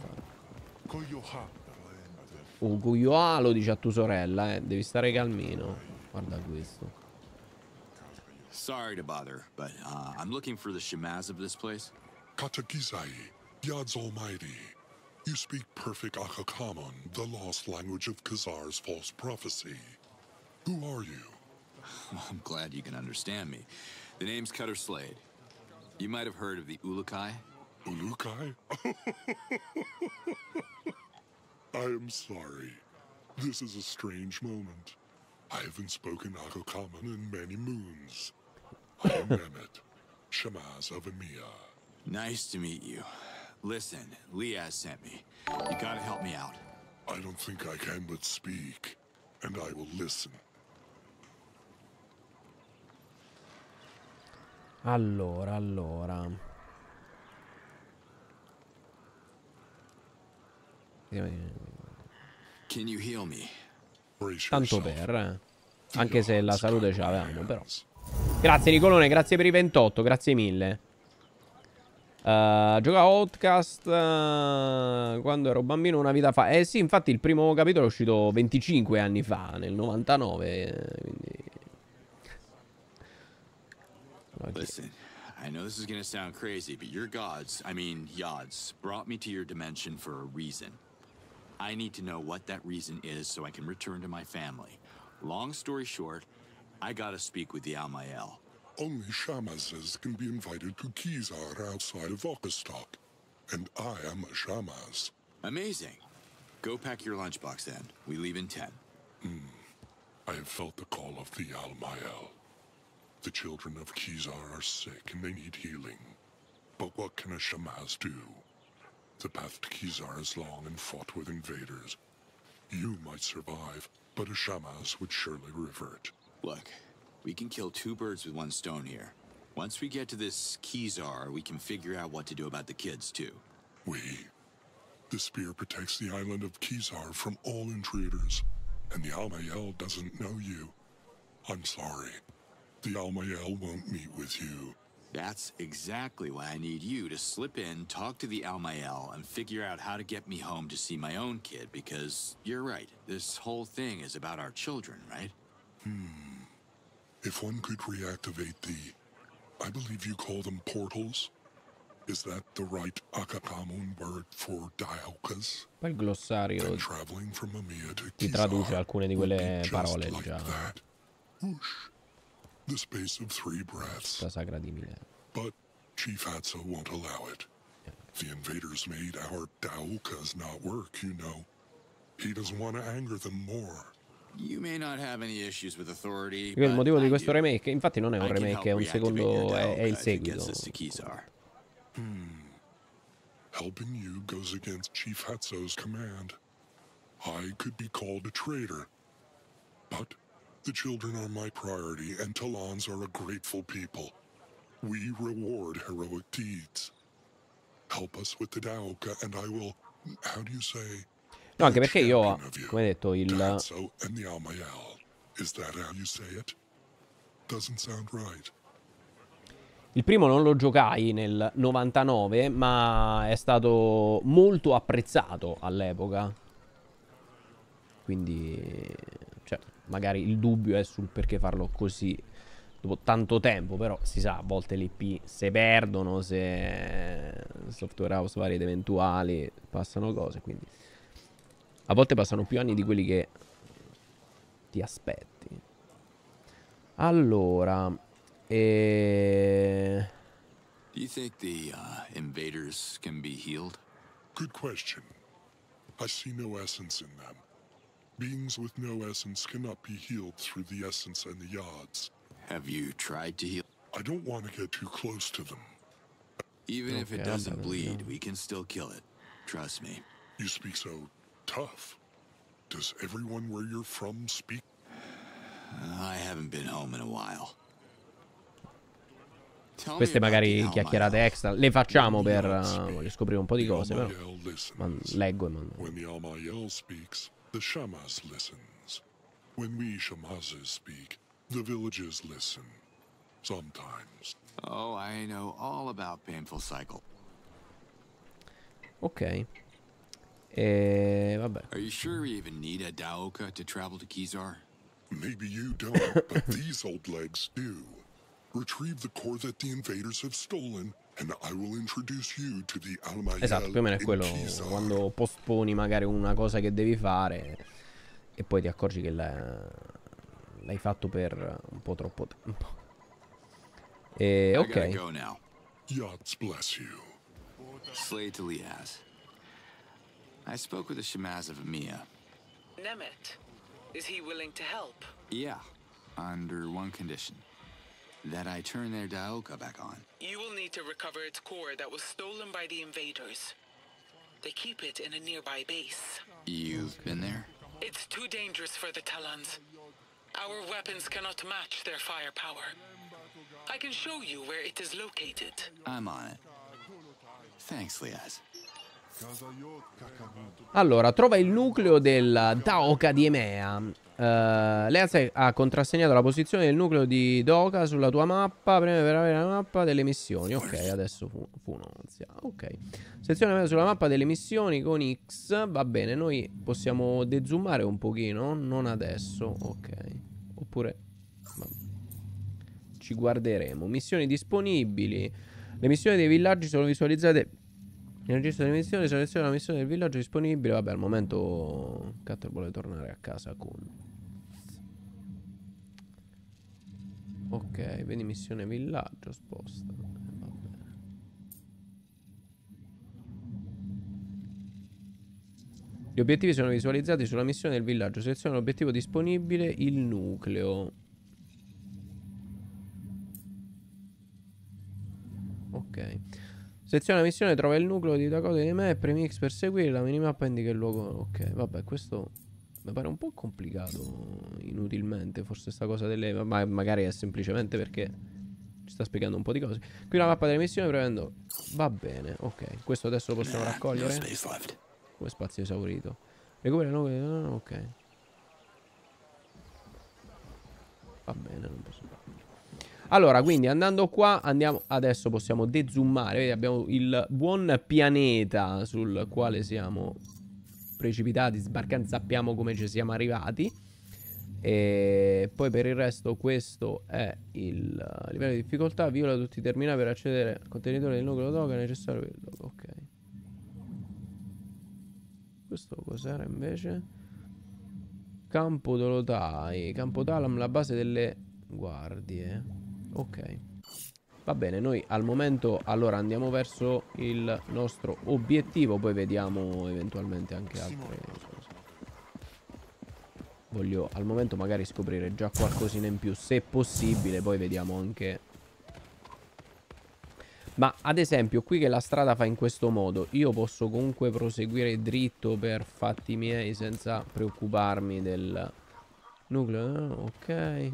Speaker 1: Oh, Guyoa lo dice a tua sorella, eh. Devi stare calmino. Guarda questo.
Speaker 2: Sorry to bother, but uh, I'm looking for the Shamaz of this place.
Speaker 6: Katakizai, Yad's Almighty. You speak perfect Akakamon, the lost language of Khazar's false prophecy. Who are you?
Speaker 2: I'm glad you can understand me. The name's Cutter Slade. You might have heard of the Ulukai.
Speaker 6: Ulukai? I am sorry. This is a strange moment. I haven't spoken Akakamon in many moons. I am Nemet, Shamaz of Emiya.
Speaker 2: Nice to meet you. Listen, Lias sent me. You gotta help me out.
Speaker 6: I don't think I can but speak, and I will listen.
Speaker 1: Allora, allora.
Speaker 2: Can you heal me?
Speaker 1: Tanto per, eh. Anche se la salute ce l'avevamo, però. Grazie Nicolone, grazie per i ventotto, grazie mille. Uh, giocavo a Outcast uh, quando ero bambino una vita fa. Eh sì, infatti il primo capitolo è uscito venticinque anni fa, nel novantanove. Quindi... okay.
Speaker 2: Listen, I know this is gonna sound crazy, but your gods, I mean Yods, brought me to your dimension for a reason. I need to know what that reason is so I can return to my family. Long story short, I gotta speak with the Almael.
Speaker 6: Only Shamazes can be invited to Kizar outside of Okastok, and I am a Shamaz.
Speaker 2: Amazing. Go pack your lunchbox then. We leave in ten.
Speaker 6: Hmm. I have felt the call of the Almael. The children of Kizar are sick and they need healing. But what can a Shamaz do? The path to Kizar is long and fraught with invaders. You might survive, but a Shamaz would surely revert.
Speaker 2: Look, we can kill two birds with one stone here. Once we get to this Kizar, we can figure out what to do about the kids, too.
Speaker 6: We? The spear protects the island of Kizar from all intruders, and the Almael doesn't know you. I'm sorry. The Almael won't meet with you.
Speaker 2: That's exactly why I need you to slip in, talk to the Almael, and figure out how to get me home to see my own kid, because you're right, this whole thing is about our children, right?
Speaker 6: Hmm. If one could reactivate the... I believe you call them portals? Is that the right Akakamun word for Dialkas?
Speaker 1: Poi il glossario
Speaker 6: traveling from Mamiya to
Speaker 1: ti traduce alcune di quelle parole
Speaker 6: like
Speaker 1: già.
Speaker 6: That. Whoosh. The space of three breaths.
Speaker 1: La sagra di Milè.
Speaker 6: But Chief Hatso won't allow it. Yeah. The invaders made our Dialkas not work, you know. He doesn't want to anger them more.
Speaker 2: You may not have any issues with authority,
Speaker 1: il motivo di questo remake, infatti non è un remake, è un secondo, è, è il seguito.
Speaker 6: Hmm. Helping you goes against Chief Hatso's command. I could be called a traitor. But the children are my priority, and Talons are a grateful people. We reward heroic deeds. Help us with the Daoka, and I will, how do you say...
Speaker 1: No, anche perché io, come detto, il... il primo non lo giocai nel novantanove, ma è stato molto apprezzato all'epoca. Quindi, certo, magari il dubbio è sul perché farlo così dopo tanto tempo, però si sa, a volte le I P se perdono, se software house vari ed eventuali, passano cose, quindi... A volte passano più anni di quelli che ti aspetti. Allora, e...
Speaker 2: Do you think the uh, invaders can be healed?
Speaker 6: Good question. I see no essence in them. Beings with no essence cannot be healed through the essence and the Yods.
Speaker 2: Have you tried to heal?
Speaker 6: I don't want to get too close to them.
Speaker 2: Even okay, if it doesn't bleed, we can still kill it. Trust me.
Speaker 6: You speak so tough. Does everyone where you're from speak?
Speaker 2: Uh, I haven't been home in a while.
Speaker 1: Queste magari chiacchierate extra le facciamo per uh, voglio scoprire un po' di cose, però man leggo e mando.
Speaker 6: When the Almael speaks, the Shamaz listens. When we Shamazes speak, the villages listen. Sometimes.
Speaker 2: Oh, I know all about Painful Cycle.
Speaker 1: Ok. E vabbè.
Speaker 2: Are you sure we even need a Daoka to travel to Kizar?
Speaker 6: Maybe you don't, but these old legs do. Retrieve the core that the invaders have stolen, and I will introduce you to the Almael.
Speaker 1: Esatto, più o meno è quello, quando posponi magari una cosa che devi fare e poi ti accorgi che l'hai fatto per un po' troppo tempo. E ok.
Speaker 6: Yods bless you.
Speaker 2: Slay to Liaz. I spoke with the Shamaz of Mamiya.
Speaker 11: Nemet, is he willing to help?
Speaker 2: Yeah, under one condition. That I turn their Daoka back on.
Speaker 11: You will need to recover its core that was stolen by the invaders. They keep it in a nearby base.
Speaker 2: You've been there?
Speaker 11: It's too dangerous for the Talons. Our weapons cannot match their firepower. I can show you where it is located.
Speaker 2: I'm on it. Thanks, Liaz.
Speaker 1: Allora, trova il nucleo del Daoka di Emea. Uh, Leaz ha contrassegnato la posizione del nucleo di Doka sulla tua mappa. Preme per avere la mappa delle missioni. Ok, adesso fu, funzia. Ok. Seleziona sulla mappa delle missioni con X. Va bene, noi possiamo dezoomare un pochino. Non adesso. Ok. Oppure vabbè. Ci guarderemo. Missioni disponibili. Le missioni dei villaggi sono visualizzate nel registro delle missioni. Seleziona la missione del villaggio disponibile. Vabbè, al momento Cutter vuole tornare a casa con... Ok, vedi missione villaggio, sposta. Va bene. Gli obiettivi sono visualizzati sulla missione del villaggio. Seleziona l'obiettivo disponibile, il nucleo. Ok. Seleziona la missione, trova il nucleo di Dakota di me, premi X per seguire, la minimappa indica il luogo. Ok, vabbè, questo mi pare un po' complicato inutilmente, forse sta cosa delle... Ma magari è semplicemente perché ci sta spiegando un po' di cose. Qui la mappa delle missioni prevendo... Va bene, ok. Questo adesso lo possiamo raccogliere. Come spazio esaurito. Recupera il nucleo... Ok. Va bene, non posso... Allora, quindi andando qua, andiamo, adesso possiamo dezoomare. Vedi, abbiamo il buon pianeta sul quale siamo precipitati, sbarcando, sappiamo come ci siamo arrivati. E poi per il resto questo è il livello di difficoltà. Viola tutti i terminali per accedere al contenitore del nucleo Doka necessario per il Doka. Ok. Questo cos'era invece? Campo Dolotai. Campo Talam, la base delle guardie. Ok, va bene, noi al momento allora andiamo verso il nostro obiettivo, poi vediamo eventualmente anche altre cose. Voglio al momento magari scoprire già qualcosina in più, se possibile, poi vediamo anche... Ma ad esempio qui che la strada fa in questo modo, io posso comunque proseguire dritto per fatti miei senza preoccuparmi del nucleo, ok.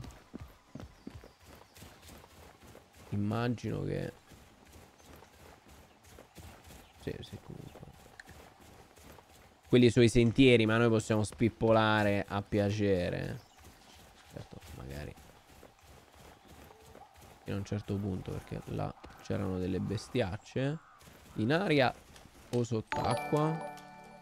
Speaker 1: Immagino che... Sì, sì, comunque. Quelli sui sentieri, ma noi possiamo spippolare a piacere. Certo, magari fino a un certo punto, perché là c'erano delle bestiacce. In aria o sott'acqua.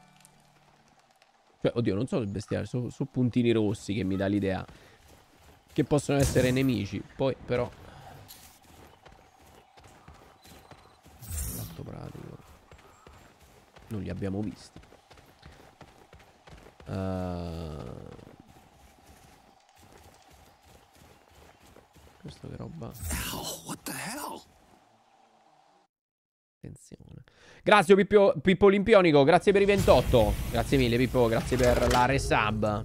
Speaker 1: Cioè, oddio, non so se bestiacce, sono so puntini rossi che mi dà l'idea che possono essere nemici. Poi però... pratico non li abbiamo visti. uh, questo che roba.
Speaker 5: What the hell?
Speaker 1: Attenzione. Grazie Pippo, Pippo Olimpionico, grazie per i ventotto. Grazie mille Pippo, grazie per la resub.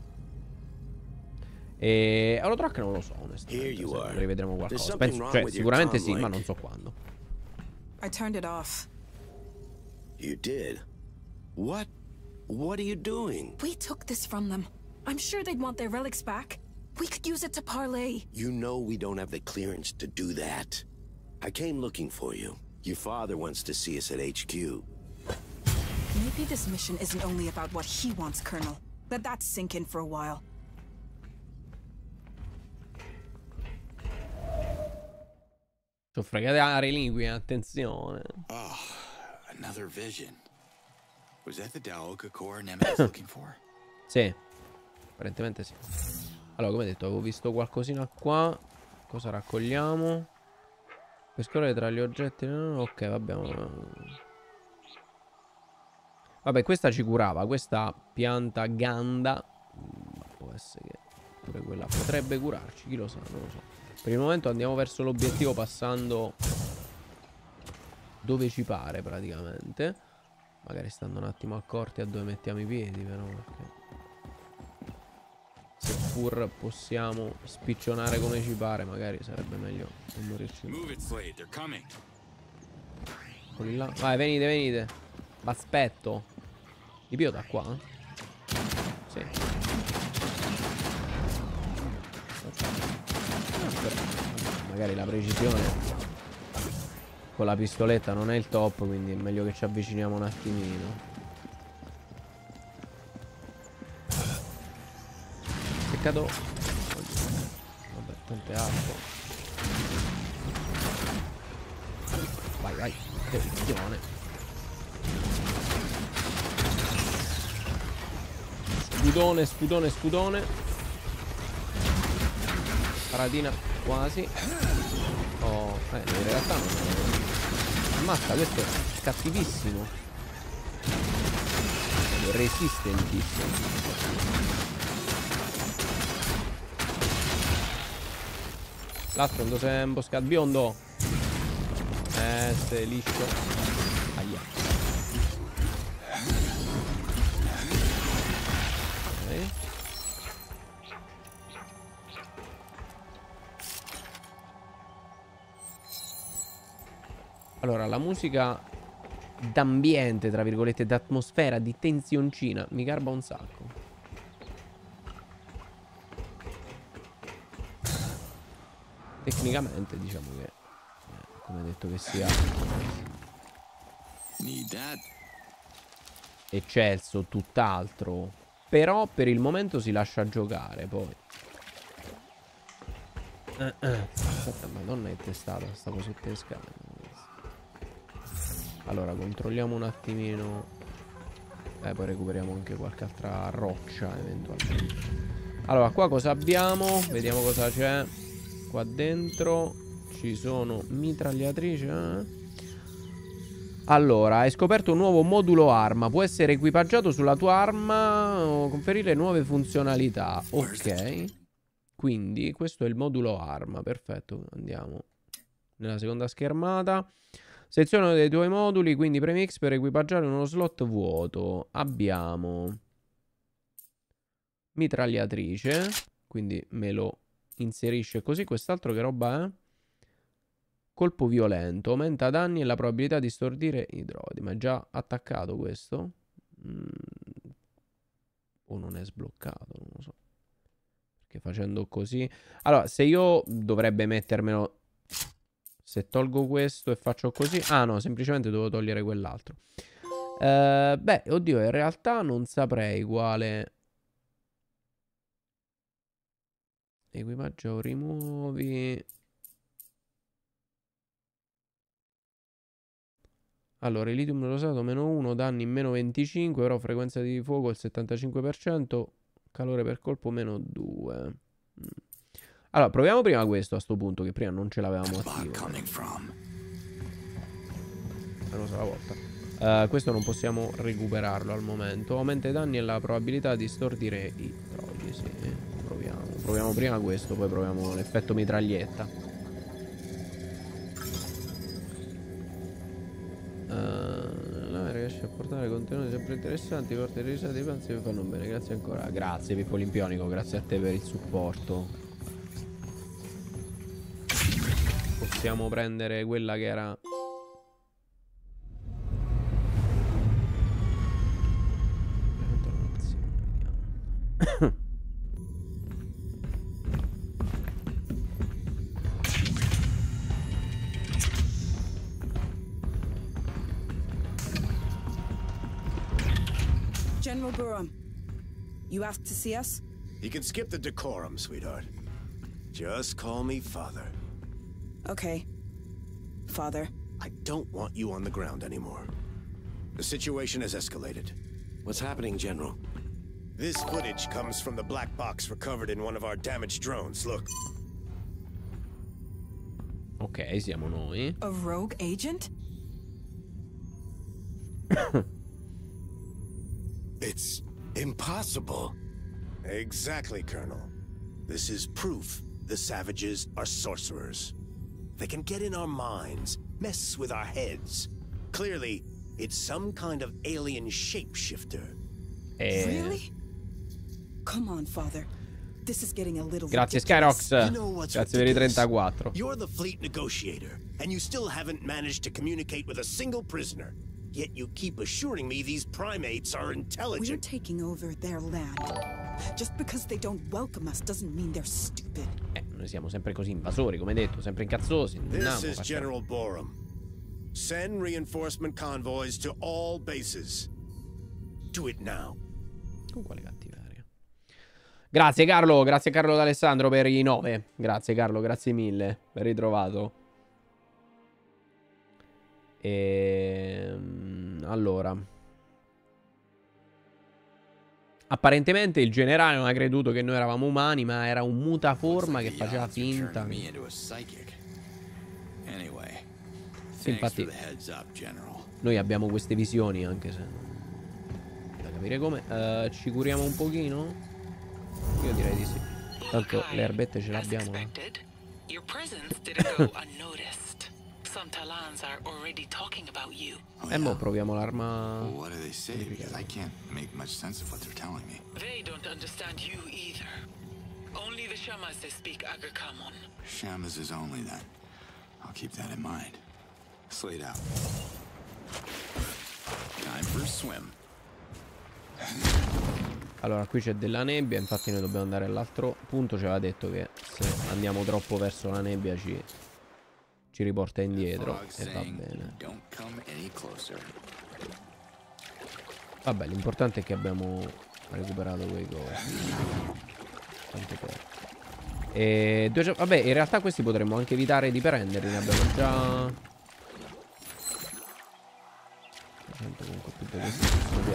Speaker 1: E Eurotrack non lo so onestamente, rivedremo qualcosa. Penso, cioè, sicuramente sì, ma non so quando.
Speaker 8: I turned it off.
Speaker 5: You did? What? What are you doing?
Speaker 8: We took this from them. I'm sure they'd want their relics back. We could use it to parlay.
Speaker 5: You know we don't have the clearance to do that. I came looking for you. Your father wants to see us at H Q.
Speaker 8: Maybe this mission isn't only about what he wants, Colonel. Let that sink in for a while.
Speaker 1: Fregate la reliquia, attenzione.
Speaker 2: Oh, another vision. Was that the Daoka core Nemesis looking for?
Speaker 1: Sì, apparentemente sì. Allora, come detto, avevo visto qualcosina qua. Cosa raccogliamo? Per scorrere tra gli oggetti. Ok, vabbè. Vabbè, questa ci curava. Questa pianta ganda può essere che pure quella potrebbe curarci. Chi lo sa, non lo so. Per il momento andiamo verso l'obiettivo passando dove ci pare praticamente. Magari stando un attimo accorti a dove mettiamo i piedi, però perché seppur possiamo spiccionare come ci pare, magari sarebbe meglio non morirci. Quelli là. Vai, venite, venite. Aspetto. Li pio da qua? Sì. Magari la precisione con la pistoletta non è il top, quindi è meglio che ci avviciniamo un attimino. Cado. Vabbè, tante acque. Vai, vai. Attenzione. Scudone, scudone, scudone. Paratina quasi. Oh, eh, in realtà non è... Ammazza, questo è cattivissimo. Resistentissimo. L'altro non si è imboscato. Biondo. Eh, sei liscio. Aia. Ok. Allora, la musica d'ambiente, tra virgolette, d'atmosfera, di tensioncina, mi garba un sacco. Tecnicamente diciamo che eh, come detto che sia eccelso, tutt'altro. Però per il momento si lascia giocare. Poi eh, eh. Madonna, è testata sta cosetta. Allora controlliamo un attimino. Eh, poi recuperiamo anche qualche altra roccia eventualmente. Allora qua cosa abbiamo? Vediamo cosa c'è. Qua dentro ci sono mitragliatrici. Eh? Allora, hai scoperto un nuovo modulo arma. Può essere equipaggiato sulla tua arma o conferire nuove funzionalità. Ok. Quindi questo è il modulo arma. Perfetto, andiamo nella seconda schermata. Seleziona uno dei tuoi moduli, quindi premi X per equipaggiare uno slot vuoto. Abbiamo mitragliatrice, quindi me lo inserisce così. Quest'altro che roba è? Colpo violento, aumenta danni e la probabilità di stordire i drodi. Ma è già attaccato questo? Mm. O non è sbloccato, non lo so. Perché facendo così... Allora, se io dovrebbe mettermelo... Se tolgo questo e faccio così... Ah no, semplicemente devo togliere quell'altro. Eh, beh, oddio, in realtà non saprei quale... Equipaggio, rimuovi... Allora, Ilidium rosato meno uno, danni meno venticinque, però frequenza di fuoco il settantacinque per cento, calore per colpo meno due. Mm. Allora, proviamo prima questo a sto punto, che prima non ce l'avevamo attivo. Una sola volta. Uh, questo non possiamo recuperarlo al momento. Aumenta i danni e la probabilità di stordire i droghi, sì. Proviamo. Proviamo prima questo, poi proviamo l'effetto mitraglietta. Uh, riesce a portare contenuti sempre interessanti, porta i risati, pensi che fanno bene. Grazie ancora. Grazie Pippo Olimpionico, grazie a te per il supporto. Possiamo prendere quella che era...
Speaker 8: General Burham, you asked to see us?
Speaker 5: You can skip the decorum, sweetheart. Just call me Father.
Speaker 8: Okay. Father.
Speaker 5: I don't want you on the ground anymore. The situation has escalated.
Speaker 12: What's happening, General?
Speaker 5: This footage comes from the black box recovered in one of our damaged drones. Look.
Speaker 1: Ok, siamo noi.
Speaker 8: A rogue agent?
Speaker 5: It's impossible. Exactly, Colonel. This is proof the savages are sorcerers. They can get in our minds, mess with our heads. Clearly, it's some kind of alien shapeshifter.
Speaker 1: Eh...
Speaker 8: Really? Come on, Father. This is getting a little
Speaker 1: Grazie
Speaker 8: ridiculous.
Speaker 1: Skyrox.
Speaker 5: You know what's
Speaker 1: Grazie per i trentaquattro.
Speaker 5: You're the fleet negotiator, and you still haven't managed to communicate with a single prisoner. Yet you keep assuring me these primates are intelligent.
Speaker 8: We're taking over their land. Just because they don't welcome us doesn't mean they're stupid.
Speaker 1: Eh, noi siamo sempre così invasori, come detto, sempre incazzosi.
Speaker 5: This
Speaker 1: Andiamo,
Speaker 5: is General Borum. Send reinforcement convoys to all bases. Do it now.
Speaker 1: Con quale cattiveria? Grazie Carlo, grazie Carlo d'Alessandro per i nove. Grazie Carlo, grazie mille. Ben ritrovato. E... allora. Apparentemente il generale non ha creduto che noi eravamo umani, ma era un mutaforma che faceva finta. Sì, infatti noi abbiamo queste visioni, anche se da capire come. uh, Ci curiamo un pochino? Io direi di sì. Tanto le erbette ce l'abbiamo. E mo proviamo l'arma.
Speaker 2: What do they say? Because I can't make much sense of what they're telling me.
Speaker 11: They don't understand you either. Only the Shamas they speak Agakamon.
Speaker 2: Shamas is only then. I'll keep that in mind. Slate out. Time for a swim.
Speaker 1: Allora, qui c'è della nebbia, infatti noi dobbiamo andare all'altro punto. Ci aveva detto che se andiamo troppo verso la nebbia ci, ci riporta indietro. E va bene. Vabbè, l'importante è che abbiamo recuperato quei cosi. Tanto per... E due... Vabbè, in realtà questi potremmo anche evitare di prenderli. Ne abbiamo già... Sento comunque più di questi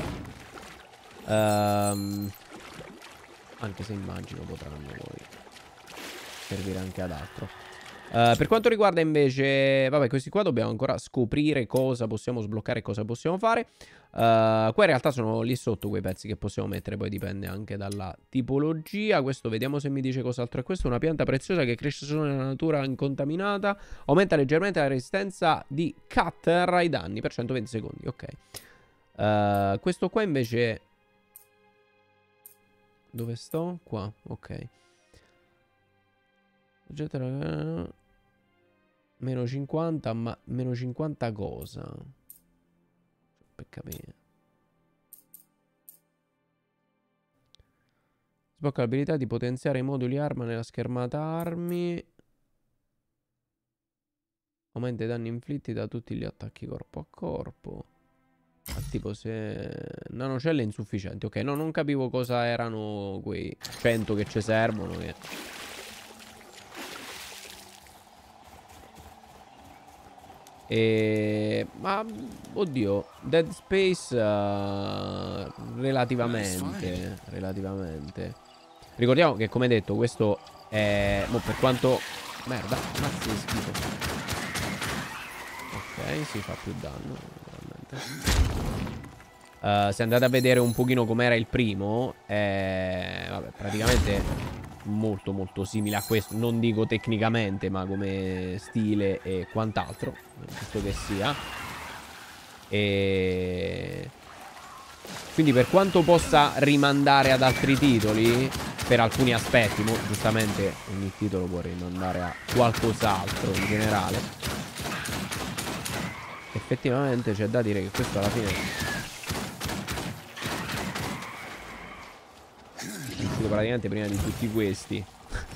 Speaker 1: um, anche se immagino potranno poi servire anche ad altro. Uh, per quanto riguarda invece, vabbè, questi qua dobbiamo ancora scoprire cosa possiamo sbloccare e cosa possiamo fare. Uh, qua in realtà sono lì sotto quei pezzi che possiamo mettere, poi dipende anche dalla tipologia. Questo vediamo se mi dice cos'altro è questo. Una pianta preziosa che cresce solo nella natura incontaminata. Aumenta leggermente la resistenza di Cutter ai danni per centoventi secondi. Ok. Uh, questo qua invece... Dove sto? Qua, ok. Meno cinquanta, ma meno cinquanta cosa? Per capire. Sblocca l'abilità di potenziare i moduli arma nella schermata armi. Aumenta i danni inflitti da tutti gli attacchi corpo a corpo. Ah, tipo se... nanocelle insufficienti. Ok, no, non capivo cosa erano quei cento che ci servono. Che... E... ma oddio, Dead Space uh, relativamente relativamente ricordiamo che, come detto, questo è mo, per quanto merda, mazzo di schifo. Ok, si fa più danno uh, se andate a vedere un pochino com'era il primo, è vabbè, praticamente molto molto simile a questo. Non dico tecnicamente, ma come stile e quant'altro, giusto che sia. E quindi, per quanto possa rimandare ad altri titoli per alcuni aspetti, mo, giustamente ogni titolo può rimandare a qualcos'altro in generale, effettivamente c'è da dire che questo alla fine praticamente prima di tutti questi.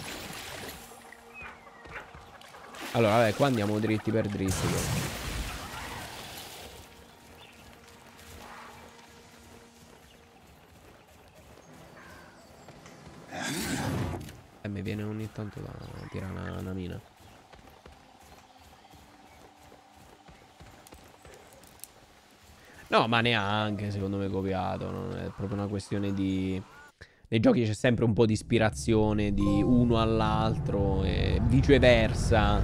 Speaker 1: Allora, vabbè, qua andiamo dritti per dritti. E mi viene ogni tanto da tirare una, una mina. No, ma neanche, secondo me, copiato. Non è proprio una questione di... Nei giochi c'è sempre un po' di ispirazione di uno all'altro e viceversa,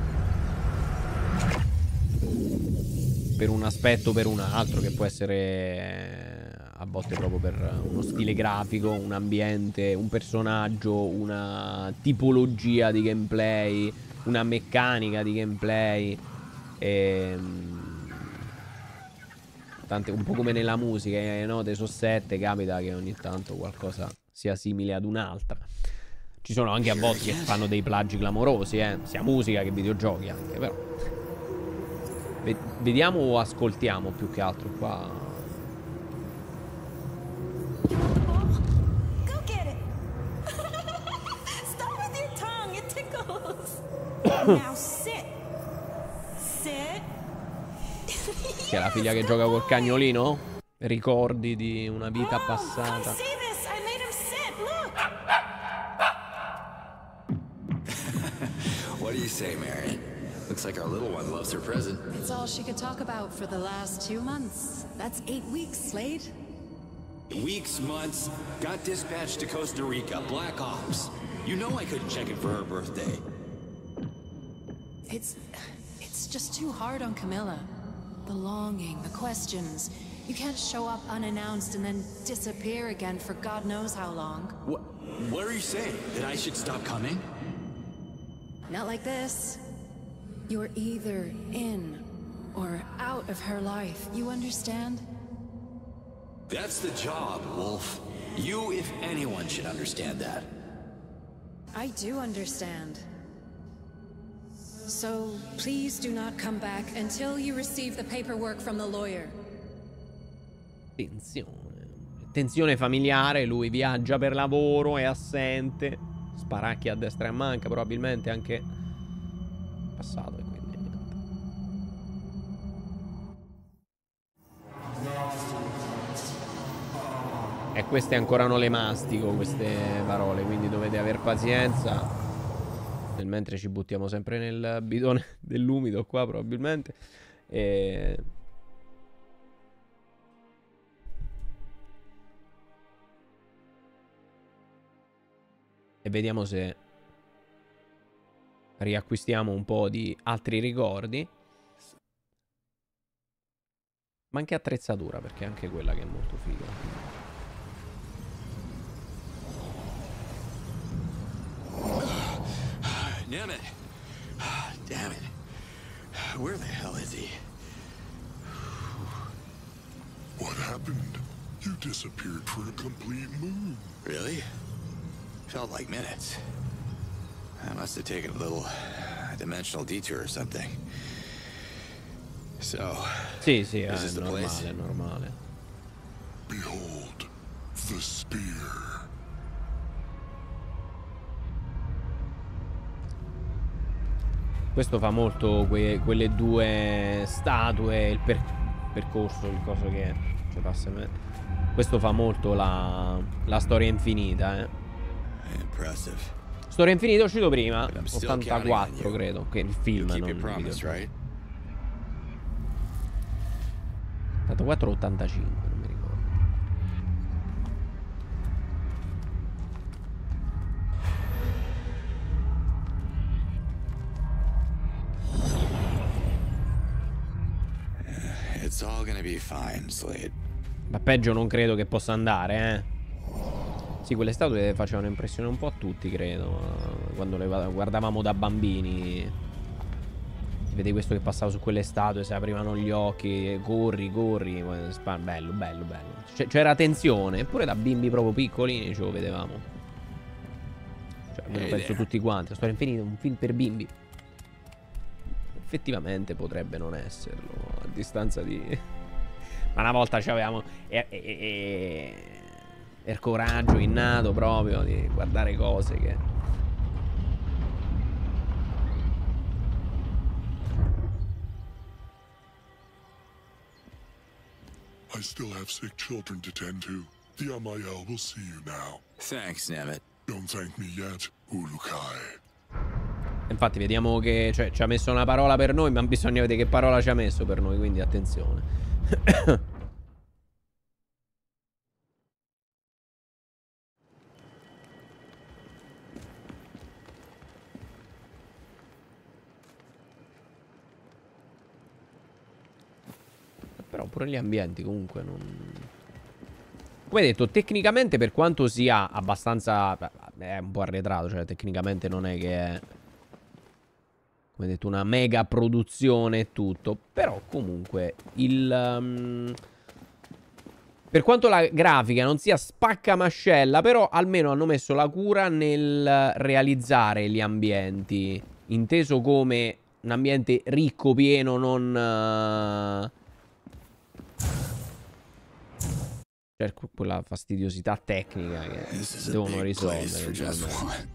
Speaker 1: per un aspetto o per un altro, che può essere a volte proprio per uno stile grafico, un ambiente, un personaggio, una tipologia di gameplay, una meccanica di gameplay. E... tante, un po' come nella musica, le note sono sette, capita che ogni tanto qualcosa sia simile ad un'altra. Ci sono anche a volte che fanno dei plagi clamorosi, eh, sia musica che videogiochi anche, però vediamo o ascoltiamo più che altro qua.
Speaker 8: Go get it. Stop with your tongue, it tickles. Now sit. Sit.
Speaker 1: Che è la figlia che gioca col cagnolino? Ricordi di una vita passata.
Speaker 2: say, Marion? Looks like our little one loves her present.
Speaker 9: It's all she could talk about for the last two months. That's eight weeks, Slade.
Speaker 2: Weeks, months, got dispatched to Costa Rica, Black Ops. You know I couldn't check it for her birthday.
Speaker 9: It's... it's just too hard on Camilla. The longing, the questions. You can't show up unannounced and then disappear again for God knows how long.
Speaker 2: What, what are you saying? That I should stop coming?
Speaker 9: Not like this. You're either in or out of her life. You understand?
Speaker 2: That's the job, Wolf. You, if anyone, should understand that.
Speaker 9: I do understand. So, please do not come back until you receive the paperwork from the lawyer.
Speaker 1: Tensione. Tensione familiare, lui viaggia per lavoro, è assente. Sparacchi a destra e a manca, probabilmente anche passato e quindi niente. E queste ancora non le mastico, queste parole, quindi dovete aver pazienza. Nel mentre ci buttiamo sempre nel bidone dell'umido qua, probabilmente. E... e vediamo se riacquistiamo un po' di altri ricordi. Ma anche attrezzatura, perché è anche quella che è molto figa.
Speaker 2: Nemeth. Damn it. Where the hell is he?
Speaker 6: What happened? You disappeared for a complete moon.
Speaker 2: Really? Felt like minutes. I must have taken a little dimensional detour or something. So,
Speaker 1: sì, sì,
Speaker 2: this
Speaker 1: è
Speaker 2: is the
Speaker 1: normale,
Speaker 2: place.
Speaker 1: è normale.
Speaker 6: Behold, the spear.
Speaker 1: Questo fa molto que quelle due statue, il per percorso, il coso che è. Cioè, passa me. Questo fa molto la, la storia infinita, eh.
Speaker 2: Impressive.
Speaker 1: Storia infinita è uscito prima, ottantaquattro credo, che il film, non il
Speaker 2: promise,
Speaker 1: video.
Speaker 2: right?
Speaker 1: ottantaquattro o ottantacinque, non mi ricordo.
Speaker 2: It's all gonna be fine, Slade.
Speaker 1: Ma peggio non credo che possa andare, eh. Sì, quelle statue facevano impressione un po' a tutti, credo. Quando le guardavamo da bambini. Vedi questo che passava su quelle statue, si aprivano gli occhi, corri, corri. Bello, bello, bello. C'era tensione, eppure da bimbi proprio piccolini ce lo vedevamo. Cioè, almeno penso tutti quanti. La storia infinita, un film per bimbi. Effettivamente potrebbe non esserlo, a distanza di... Ma una volta c'avevamo e, e, e, e il coraggio innato proprio di guardare cose che...
Speaker 6: I still have sick children to tend to. The Amael will see you now.
Speaker 2: Thanks, Nemeth.
Speaker 6: Don't thank me yet, Ulukai.
Speaker 1: Infatti vediamo che cioè, ci ha messo una parola per noi, ma bisogna vedere che parola ci ha messo per noi, quindi attenzione. Però pure gli ambienti comunque non... Come detto, tecnicamente per quanto sia abbastanza... È un po' arretrato, cioè tecnicamente non è che è... Come detto, una mega produzione e tutto. Però comunque il... Um, per quanto la grafica non sia spaccamascella, però almeno hanno messo la cura nel realizzare gli ambienti. Inteso come un ambiente ricco, pieno, non... Uh, cioè quella fastidiosità tecnica che devono risolvere.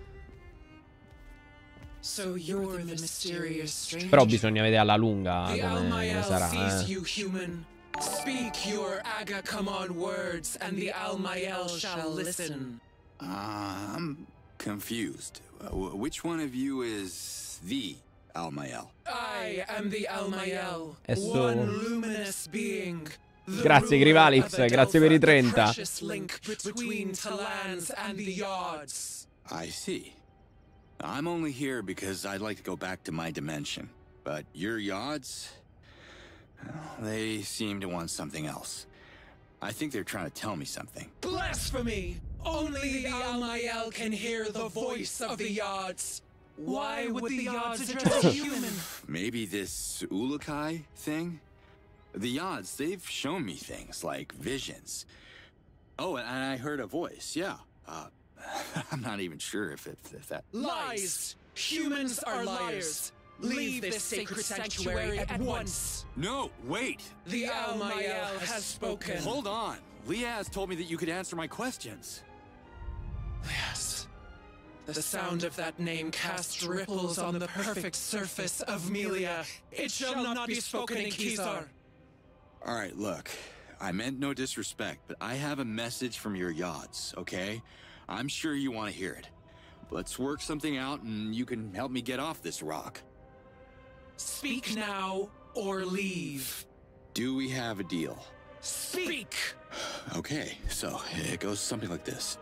Speaker 3: So you're the mysterious stranger.
Speaker 1: Però bisogna vedere alla lunga come, come sarà, eh.
Speaker 3: You human. Speak your Aga come on words and the Almael shall listen.
Speaker 2: Uh, I'm confused. Uh, which one of you is the Almael?
Speaker 3: I am the Almael,
Speaker 1: so...
Speaker 3: one luminous being.
Speaker 1: Grazie Grivalix, grazie per i trenta.
Speaker 3: Link between Talans and the Yards.
Speaker 2: I see. I'm only here because I'd like to go back to my dimension. But your Yards, they seem to want something else. I think they're trying to tell me something.
Speaker 3: Blasphemy! Only the Almael can hear the voice of the Yards. Why would the Yards address a human?
Speaker 2: Maybe this Ulukai thing? The Yards, they've shown me things like visions. Oh, and I heard a voice, yeah. Uh, I'm not even sure if, it, if that...
Speaker 3: Lies! Humans are liars! Leave this sacred sanctuary at once!
Speaker 2: No, wait!
Speaker 3: The Almael has spoken.
Speaker 2: Hold on! Liaz told me that you could answer my questions.
Speaker 3: Liaz. The sound of that name casts ripples on the perfect surface of Melia. It shall not be spoken in Kizar.
Speaker 2: Alright, look. I meant no disrespect, but I have a message from your Yards, okay? I'm sure you want to hear it. Let's work something out and you can help me get off this rock.
Speaker 3: Speak now or leave.
Speaker 2: Do we have a deal?
Speaker 3: Speak!
Speaker 2: Okay, so it goes something like this.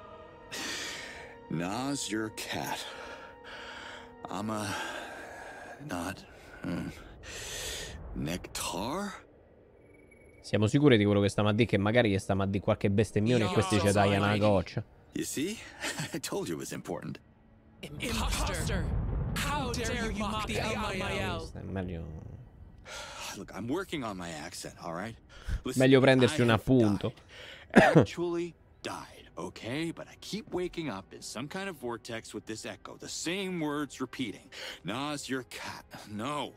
Speaker 2: Nas your cat. I'm a... not... Hmm, Nectar?
Speaker 1: Siamo sicuri di quello che stiamo a dire, che magari gli stiamo a dire qualche bestemmione e questi ci tagliano una goccia.
Speaker 2: You see? I told you it was important.
Speaker 3: Imposter! How dare you mock the Almael?
Speaker 2: Look, I'm working on my accent, all right? Listen,
Speaker 1: meglio prendersi un appunto.
Speaker 2: Actually died, okay? But I keep waking up in some kind of vortex with this echo, the same words repeating. Nas your cat. No.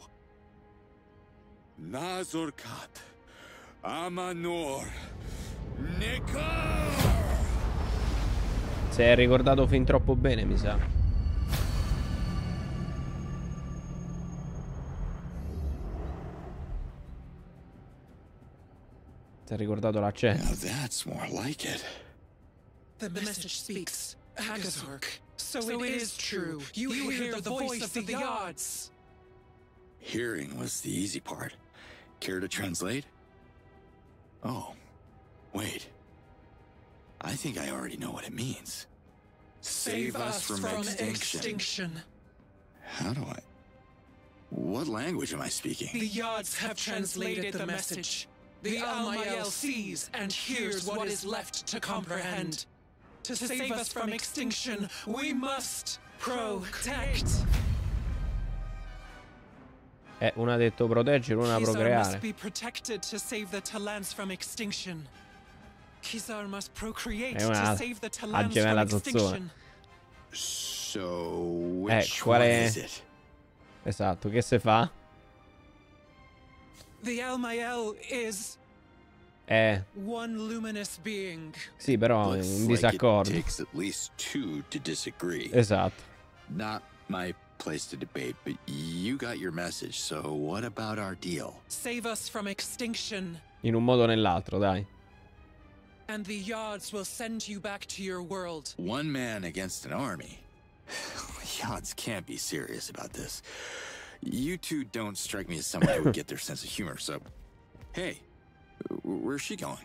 Speaker 2: Nazor cat. Amanor. Nekar.
Speaker 1: Si è ricordato fin troppo bene, mi sa. Si è ricordato l'accento.
Speaker 2: Now that's more like it.
Speaker 3: The message speaks. Agazork. So, so it is true. You, you hear, hear the voice of the Yards.
Speaker 2: Hearing was the easy part. Care to translate? Oh, wait. I think I already know what it means.
Speaker 3: Save, Save us, us from, from extinction. extinction.
Speaker 2: How do I... What language am I speaking?
Speaker 3: The Yards have translated the message. The Almael sees and hears what is left to comprehend. To save us from extinction, we must protect.
Speaker 1: Eh, una ha detto proteggere, una procreare.
Speaker 3: Kizar must be protected to save the Talans from extinction. Kizar must procreate to save the Talans from extinction.
Speaker 2: So,
Speaker 1: eh,
Speaker 2: which
Speaker 1: qual
Speaker 2: one
Speaker 1: è...
Speaker 2: is it?
Speaker 1: Esatto, che se fa?
Speaker 3: The Almael is
Speaker 1: eh.
Speaker 3: one luminous being.
Speaker 1: Sì, però
Speaker 2: Looks
Speaker 1: in disaccordo.
Speaker 2: Like it takes at least two to disagree.
Speaker 1: Esatto.
Speaker 2: Not my place to debate, but you got your message, so what about our deal?
Speaker 3: Save us from extinction.
Speaker 1: In un modo o nell'altro, dai.
Speaker 3: And the Yards will send you back to your world.
Speaker 2: One man against an army? The Yards can't be serious about this. You two don't strike me as someone who would get their sense of humor, so... Hey, where's she going?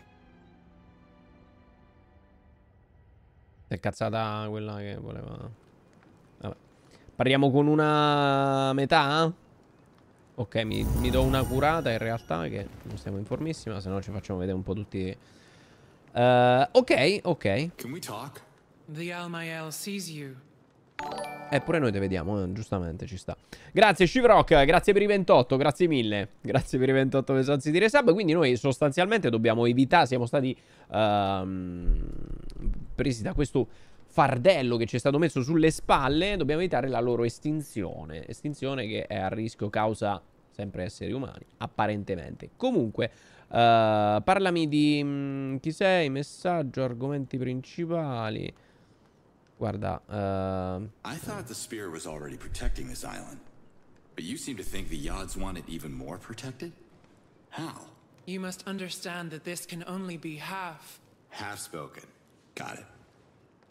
Speaker 1: È cazzata quella che voleva... Vabbè. Parliamo con una metà? Ok, mi, mi do una curata in realtà, che non siamo informissimi, se no ci facciamo vedere un po' tutti... Uh, ok, ok.
Speaker 2: Can we talk?
Speaker 3: The Almael sees you.
Speaker 1: Eppure noi te vediamo, eh, giustamente ci sta. Grazie Shivrock, grazie per i ventotto, grazie mille. Grazie per i ventotto pesanti di resub. Quindi noi sostanzialmente dobbiamo evitare, siamo stati uh, presi da questo fardello che ci è stato messo sulle spalle. Dobbiamo evitare la loro estinzione. Estinzione che è a rischio causa sempre esseri umani, apparentemente. Comunque, uh, parlami di mh, chi sei, messaggio, argomenti principali. Guarda, uh...
Speaker 2: I thought the spear was already protecting this island, but you seem to think the Yards want it even more protected? How?
Speaker 3: You must understand that this can only be half.
Speaker 2: Half spoken. Got it.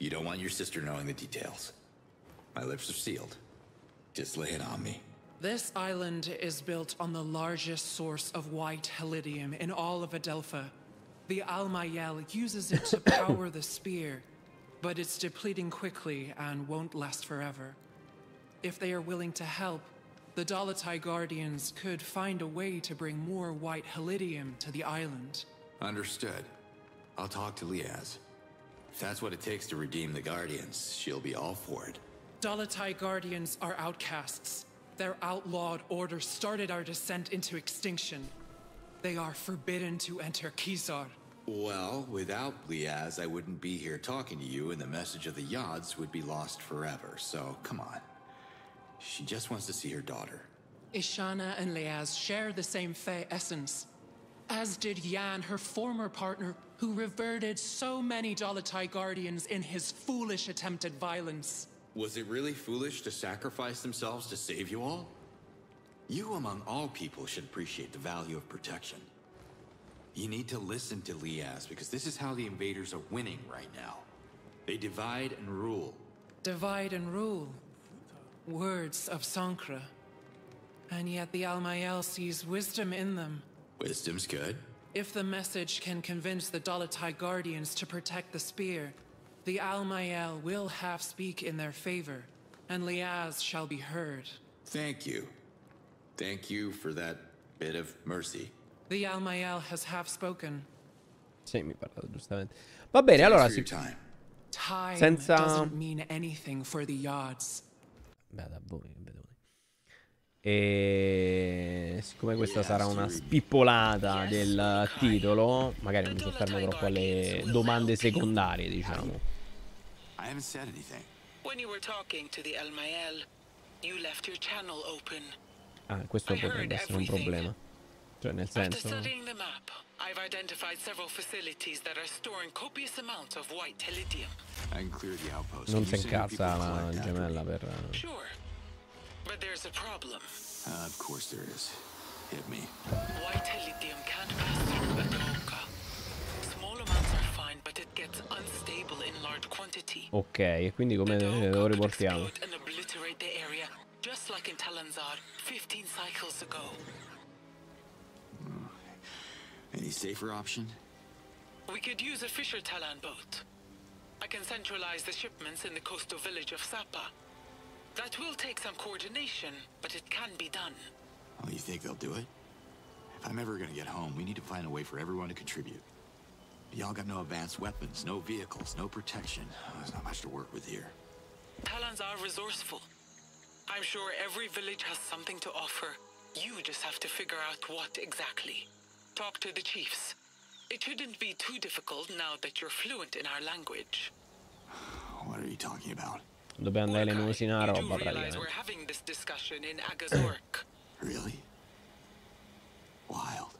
Speaker 2: You don't want your sister knowing the details. My lips are sealed. Just lay it on me.
Speaker 3: This island is built on the largest source of white helidium in all of Adelpha. The Almayel uses it to power the spear, but it's depleting quickly and won't last forever. If they are willing to help, the Dolotai Guardians could find a way to bring more white helidium to the island.
Speaker 2: Understood. I'll talk to Liaz. If that's what it takes to redeem the Guardians, she'll be all for it.
Speaker 3: Dolotai Guardians are outcasts. Their outlawed order started our descent into extinction. They are forbidden to enter Kizar.
Speaker 2: Well, without Liaz, I wouldn't be here talking to you, and the message of the Yods would be lost forever, so come on. She just wants to see her daughter.
Speaker 3: Ishana and Liaz share the same Fey essence, as did Yan, her former partner, who reverted so many Dolotai Guardians in his foolish attempt at violence.
Speaker 2: Was it really foolish to sacrifice themselves to save you all? You, among all people, should appreciate the value of protection. You need to listen to Liaz, because this is how the invaders are winning right now. They divide and rule.
Speaker 3: Divide and rule. Words of Sankra. And yet the Almayel sees wisdom in them.
Speaker 2: Wisdom's good.
Speaker 3: If the message can convince the Dolotai Guardians to protect the spear, the Almayel will half speak in their favor, and Liaz shall be heard.
Speaker 2: Thank you. Thank you for that bit of mercy.
Speaker 3: The Almayel has half spoken.
Speaker 1: Sì, mi parla giustamente. Va bene, allora si...
Speaker 3: Time
Speaker 1: senza...
Speaker 3: doesn't mean anything for the Yods.
Speaker 1: Beh, da voi, vedete. E siccome questa sarà una spippolata del titolo, magari non mi soffermo troppo alle domande secondarie, diciamo.
Speaker 2: I haven't said anything.
Speaker 11: When you were talking to the Almayel, you left your channel open.
Speaker 1: Ah, questo potrebbe essere un problema. Cioè, nel senso...
Speaker 11: After studying the map, I've identified several facilities that are storing copious amounts of white helidium.
Speaker 2: I can clear the outpost.
Speaker 1: Non si incazza la gemella per...
Speaker 11: Sure. But there's a problem.
Speaker 2: Uh, of course there is. Hit me.
Speaker 11: White helidium can't pass through Adoka. Small amounts are fine, but it gets unstable in large quantity.
Speaker 1: Ok, e quindi come lo riportiamo?
Speaker 11: And obliterate the area, just like in Talanzar fifteen cycles ago.
Speaker 2: Any safer option?
Speaker 11: We could use a Fisher Talan boat. I can centralize the shipments in the coastal village of Sapa. That will take some coordination, but it can be done.
Speaker 2: Oh, you think they'll do it? If I'm ever gonna get home, we need to find a way for everyone to contribute. Y'all got no advanced weapons, no vehicles, no protection. Oh, there's not much to work with here.
Speaker 11: Talans are resourceful. I'm sure every village has something to offer. You just have to figure out what exactly. Talk to the chiefs. It shouldn't be too difficult now that you're fluent in our language.
Speaker 2: What are you talking about?
Speaker 1: Dobbiamo andare a elemosinare roba praticamente.
Speaker 11: We're having this discussion in Agazork.
Speaker 2: Really? Wild.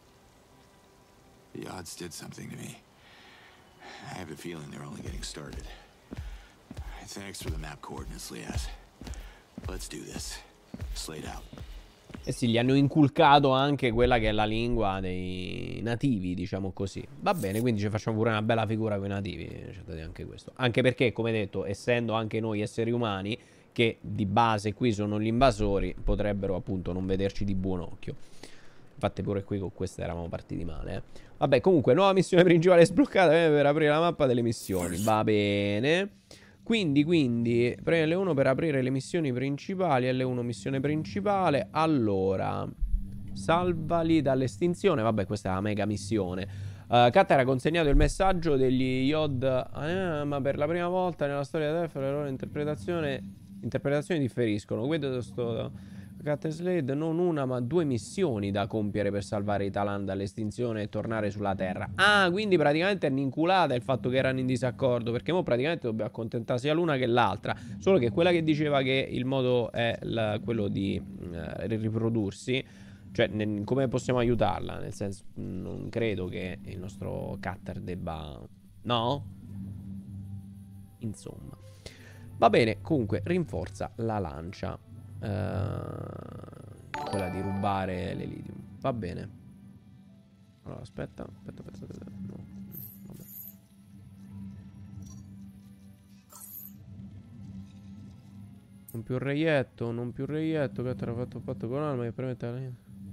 Speaker 2: The odds did something to me. I have a feeling they're only getting started. Thanks for the map coordinates, Liaz. Let's do this. Slate out.
Speaker 1: Eh sì, gli hanno inculcato anche quella che è la lingua dei nativi, diciamo così. Va bene, quindi ci facciamo pure una bella figura con i nativi, c'è anche questo. Anche perché, come detto, essendo anche noi esseri umani, che di base qui sono gli invasori, potrebbero appunto non vederci di buon occhio. Infatti pure qui con questa eravamo partiti male, eh. Vabbè, comunque, nuova missione principale sbloccata eh, per aprire la mappa delle missioni. Va bene. Quindi, quindi, premi L uno per aprire le missioni principali. L uno missione principale. Allora, salvali dall'estinzione. Vabbè, questa è la mega missione. uh, Katta ha consegnato il messaggio degli Yod, eh, ma per la prima volta nella storia del F le loro interpretazione, interpretazioni differiscono. Guido sto... Cat e Slade non una ma due missioni da compiere per salvare i Talan dall'estinzione e tornare sulla Terra. Ah, quindi praticamente è un'inculata il fatto che erano in disaccordo, perché mo praticamente dobbiamo accontentare sia l'una che l'altra. Solo che quella che diceva che il modo è la, quello di uh, riprodursi, cioè ne, come possiamo aiutarla? Nel senso, non credo che il nostro Cutter debba... No? Insomma. Va bene, comunque rinforza la lancia. Uh, quella di rubare l'Elidium. Va bene. Allora aspetta, aspetta, aspetta, aspetta. No. Vabbè. Non più reietto, non più reietto. Che te l'ha fatto fatto con Alma che permette alla...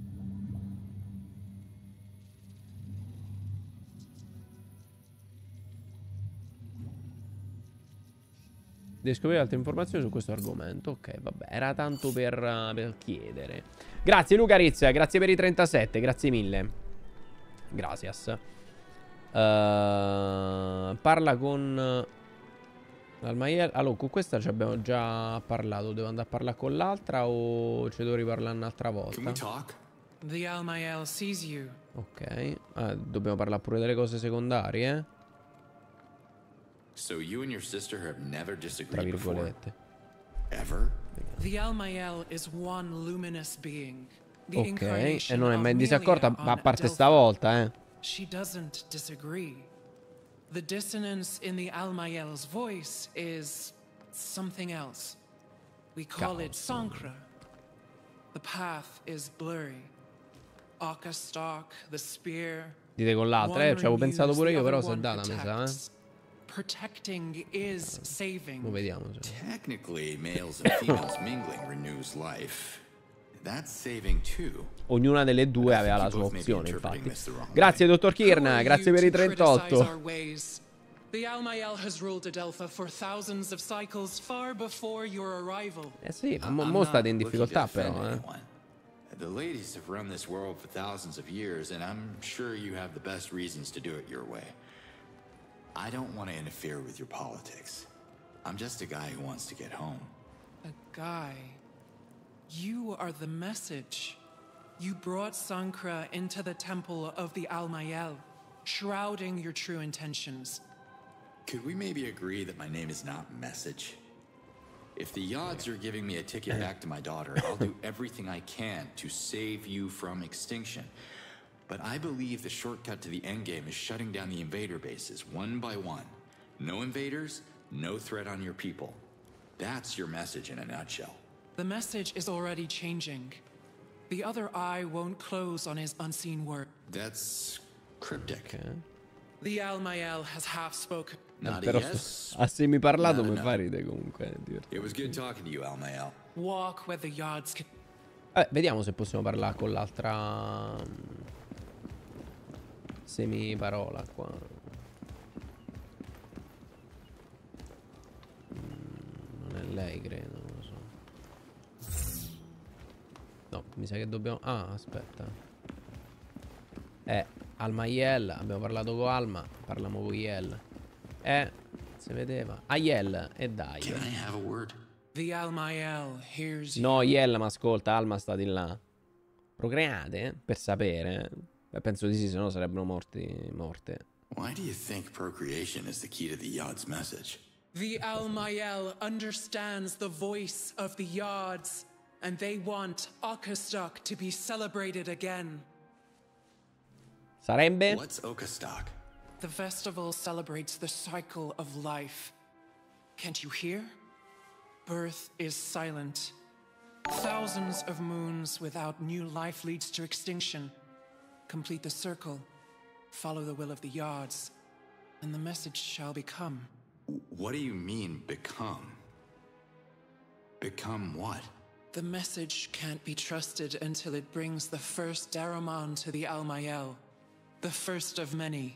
Speaker 1: Devi scoprire altre informazioni su questo argomento. Ok, vabbè, era tanto per, uh, per chiedere. Grazie Luca Rizia, grazie per i trentasette, grazie mille. Gracias. uh, Parla con Almaiel. Allora, con questa ci abbiamo già parlato. Devo andare a parlare con l'altra o ci devo riparlare un'altra volta?
Speaker 3: The Almael sees you.
Speaker 1: Ok, ah, dobbiamo parlare pure delle cose secondarie, eh?
Speaker 2: So you and your sister have never
Speaker 1: Tra
Speaker 2: disagreed before?
Speaker 1: virgolette.
Speaker 2: Ever?
Speaker 3: The Almael is one luminous being. The
Speaker 1: Ok, e
Speaker 3: incarnation
Speaker 1: non è
Speaker 3: of
Speaker 1: mai in
Speaker 3: Melia
Speaker 1: disaccordo,
Speaker 3: on
Speaker 1: a parte
Speaker 3: Adelpha.
Speaker 1: stavolta, eh.
Speaker 3: She doesn't disagree. The dissonance in the Almael's voice is something else. We call it Sankra. The path is blurry. Akastok, the spear.
Speaker 1: Dite con l'altra, eh. Ci avevo pensato pure io, però si è data, mi sa, eh.
Speaker 3: Protecting is saving.
Speaker 1: Lo vediamo. Cioè.
Speaker 2: Technically, males and females mingling renews life. That's saving too.
Speaker 1: Ognuna delle due aveva la sua opzione, infatti. Grazie, dottor Kirn, grazie per i trentotto.
Speaker 3: The Almael has ruled Adelpha for thousands of cycles far before your arrival.
Speaker 1: Eh sì, ma mo, mo state in difficoltà però, eh.
Speaker 2: The ladies have run this world for thousands of years, and I'm sure you have the best reasons to do it your way. I don't want to interfere with your politics. I'm just a guy who wants to get home.
Speaker 3: A guy? You are the message. You brought Sankra into the temple of the Almael, shrouding your true intentions.
Speaker 2: Could we maybe agree that my name is not Message? If the Yods are giving me a ticket back to my daughter, I'll do everything I can to save you from extinction. But I believe the shortcut to the endgame is shutting down the invader bases, one by one. No invaders, no threat on your people. That's your message in a nutshell.
Speaker 3: The message is already changing. The other eye won't close on his unseen word.
Speaker 2: That's cryptic.
Speaker 1: Okay.
Speaker 3: The Almael has half spoken.
Speaker 2: Not
Speaker 1: Però
Speaker 2: a yes.
Speaker 1: ha semi parlato,
Speaker 2: No,
Speaker 1: mi
Speaker 2: no.
Speaker 1: fa ridere comunque.
Speaker 2: It was good talking to you, Almael.
Speaker 3: Walk where the Yods can.
Speaker 1: Eh, vediamo se possiamo parlare con l'altra semi parola qua. Mm, non è lei, credo, non lo so. No, mi sa che dobbiamo... Ah, aspetta. Eh, Almaiel, abbiamo parlato con Alma, parliamo con Yel. Eh, si vedeva. Ah, Yel, e dai.
Speaker 2: Can I have a word?
Speaker 3: The Almael hears you.
Speaker 1: No, Yel, ma ascolta, Alma sta di là. Procreate, eh? Per sapere. Beh, penso di sì, se no sarebbero morti, morte.
Speaker 2: Why do you think procreation is the key to the Yod's message?
Speaker 3: The Almael understands the voice of the Yods, and they want Akastok to be celebrated again.
Speaker 1: Sarebbe?
Speaker 2: What's Okastok?
Speaker 3: The festival celebrates the cycle of life. Can't you hear? Birth is silent. Thousands of moons without new life leads to extinction. Complete the circle. Follow the will of the Yods, and the message shall become.
Speaker 2: What do you mean, become? Become what?
Speaker 3: The message can't be trusted until it brings the first Daramon to the Almael. The first of many.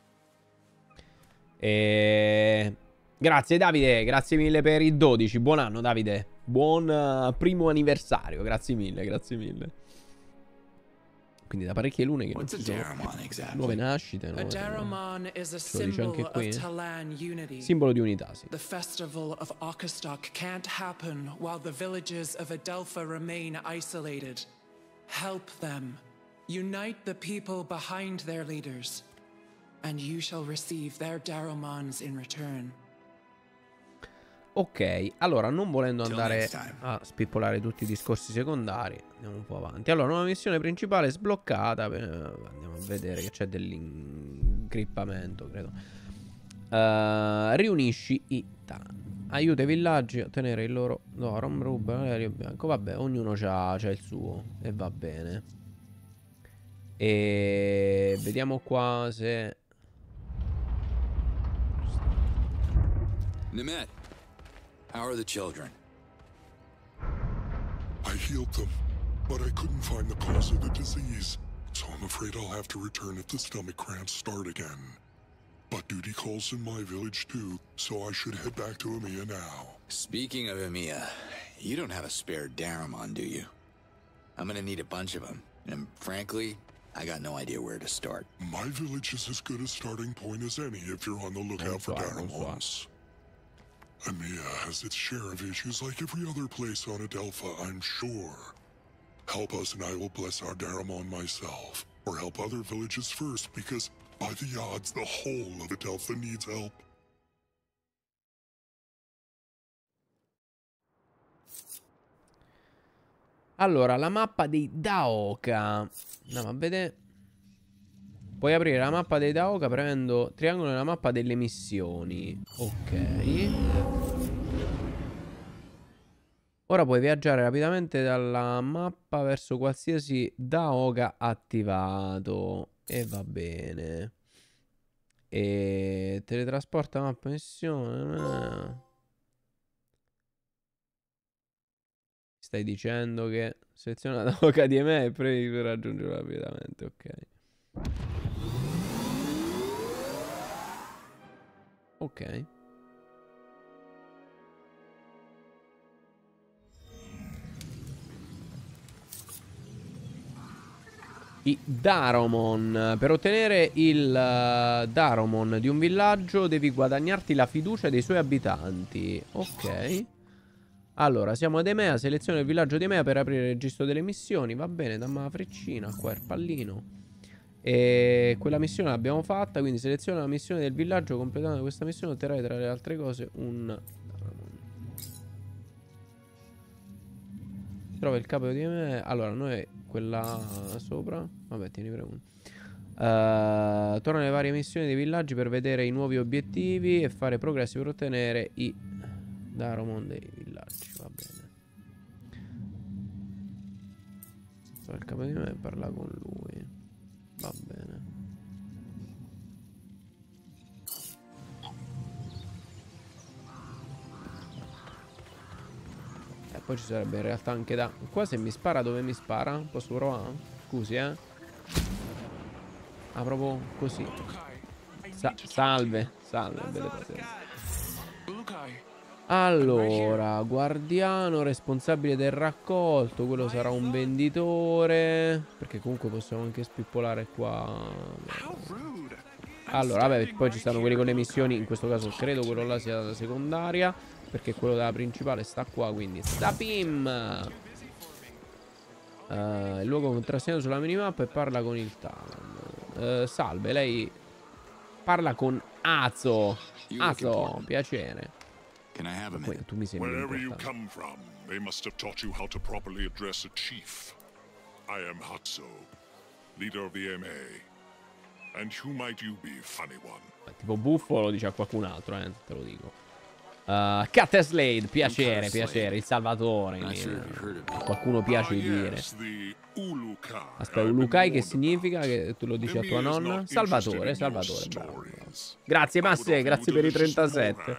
Speaker 1: E... Grazie Davide, grazie mille per i dodici. Buon anno Davide. Buon uh, primo anniversario. Grazie mille, grazie mille. Quindi da parecchie lune che non ci sono
Speaker 2: exactly?
Speaker 1: nuove nascite.
Speaker 3: A Daramon is a symbol of Talan unity.
Speaker 1: Simbolo di unità, sì.
Speaker 3: The festival of Akastok can't happen while the villages of Adelpha remain isolated. Help them. Unite the people behind their leaders, and you shall receive their Daromons in return.
Speaker 1: Ok, allora non volendo andare a spippolare tutti i discorsi secondari, andiamo un po' avanti. Allora, nuova missione principale sbloccata. Andiamo a vedere che c'è dell'incrippamento, credo. Uh, riunisci i Tan. Aiuta i villaggi a ottenere il loro Dorom, ruba l'aereo bianco. Vabbè, ognuno c'ha il suo e va bene. E vediamo qua se...
Speaker 2: Nemet, how are the children?
Speaker 6: I healed them, but I couldn't find the cause of the disease, so I'm afraid I'll have to return if the stomach cramps start again. But duty calls in my village too, so I should head back to Emiya now.
Speaker 2: Speaking of Emiya, you don't have a spare Daramon, do you? I'm gonna need a bunch of them, and frankly, I got no idea where to start.
Speaker 6: My village is as good a starting point as any if you're on the lookout for Daramons. Emiya has its share of issues like every other place on Adelpha, I'm sure. Help us and I will bless our Daramon myself. Or help other villages first, because by the odds, the whole of Adelpha needs help.
Speaker 1: Allora, la mappa dei Daoka. Andiamo a vedere. Puoi aprire la mappa dei Daoka premendo triangolo nella mappa delle missioni. Ok. Ora puoi viaggiare rapidamente dalla mappa verso qualsiasi Daoka attivato. E va bene. E teletrasporta mappa missione. Stai dicendo che seleziona la Daoka di me e previ per raggiungerlo rapidamente. Ok. Ok. I Daromon. Per ottenere il uh, Daromon di un villaggio devi guadagnarti la fiducia dei suoi abitanti. Ok. Allora, siamo ad Emea. Seleziona il villaggio di Emea per aprire il registro delle missioni. Va bene, dammi la freccina. Qua è il pallino. E quella missione l'abbiamo fatta. Quindi seleziona la missione del villaggio. Completando questa missione otterrai tra le altre cose un Daromon. Trova il capo di Emea. Allora, noi quella sopra. Vabbè, tieni prego. Uh, torna alle varie missioni dei villaggi per vedere i nuovi obiettivi e fare progressi per ottenere i Daromon dei villaggi. Va bene. Trova il capo di me e parla con lui. Va bene. E poi ci sarebbe in realtà anche da... Qua se mi spara dove mi spara? Posso provare? Scusi eh. Ah, proprio così. Sa salve. Salve, belle pazienza. Allora, guardiano, responsabile del raccolto. Quello sarà un venditore. Perché comunque possiamo anche spippolare qua. Allora, vabbè, poi ci stanno quelli con le missioni. In questo caso credo quello là sia la secondaria, perché quello della principale sta qua. Quindi Sapim. uh, Il luogo contrassegnato sulla minimappa e parla con il Talon. uh, Salve, lei parla con Azo. Azo, piacere.
Speaker 2: Can I have a
Speaker 1: Poi, tu mi sembri
Speaker 6: Wherever you
Speaker 1: importante.
Speaker 6: come from, they must have taught you how to properly address a chief. I am Hatso, leader of the M A. And who might you be, funny one?
Speaker 1: Tipo buffo lo dice a qualcun altro, eh, te lo dico. uh, Cat Slade, piacere, piacere. Il salvatore. Qualcuno piace di dire. Aspetta, Ulukai che significa? Che tu lo dici a tua nonna? Salvatore, Salvatore, bravo. Grazie Masse, grazie per i trentasette.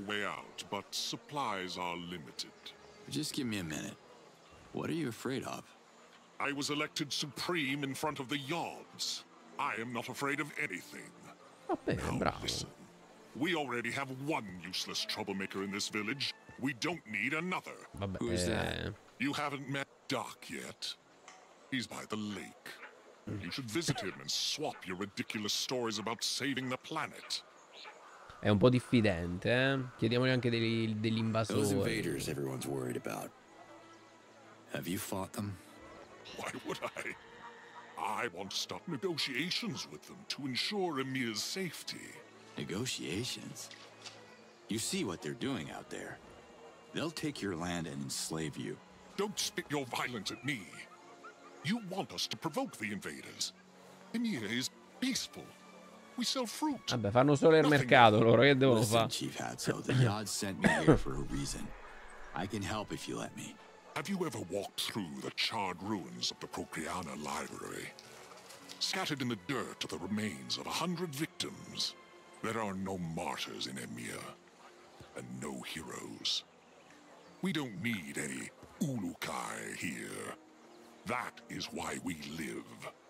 Speaker 2: Just give me a minute. What are you afraid of?
Speaker 6: I was elected supreme in front of the Yods. I am not afraid of anything.
Speaker 1: Va bene, bravo.
Speaker 6: Listen, we already have one useless troublemaker in this village. We don't need another.
Speaker 1: Vabbè, Who's that?
Speaker 6: You haven't met Doc yet. He's by the lake. You should visit him and swap your ridiculous stories about saving the planet.
Speaker 1: È un po' diffidente, eh? Chiediamogli anche degli, degli invasori.
Speaker 2: Those invaders everyone's worried about. Have you fought them?
Speaker 6: Why would I? I want to start negotiations with them to ensure Emiya's safety.
Speaker 2: Negotiations? You see what they're doing out there. They'll take your land and enslave you.
Speaker 6: Don't spit your violence at me. You want us to provoke the invaders. Emiya is peaceful. We sell fruit.
Speaker 1: Vabbè, fanno solo il mercato loro, che devono fare?
Speaker 2: Chief Hatso, the Yods sent me here for a reason. I can help if you let me.
Speaker 6: Have you ever walked through the charred ruins of the Procreana Library? Scattered in the dirt are the remains of a hundred victims. There are no martyrs in Emiya, and no heroes. We don't need any Ulukai here. That is why we live.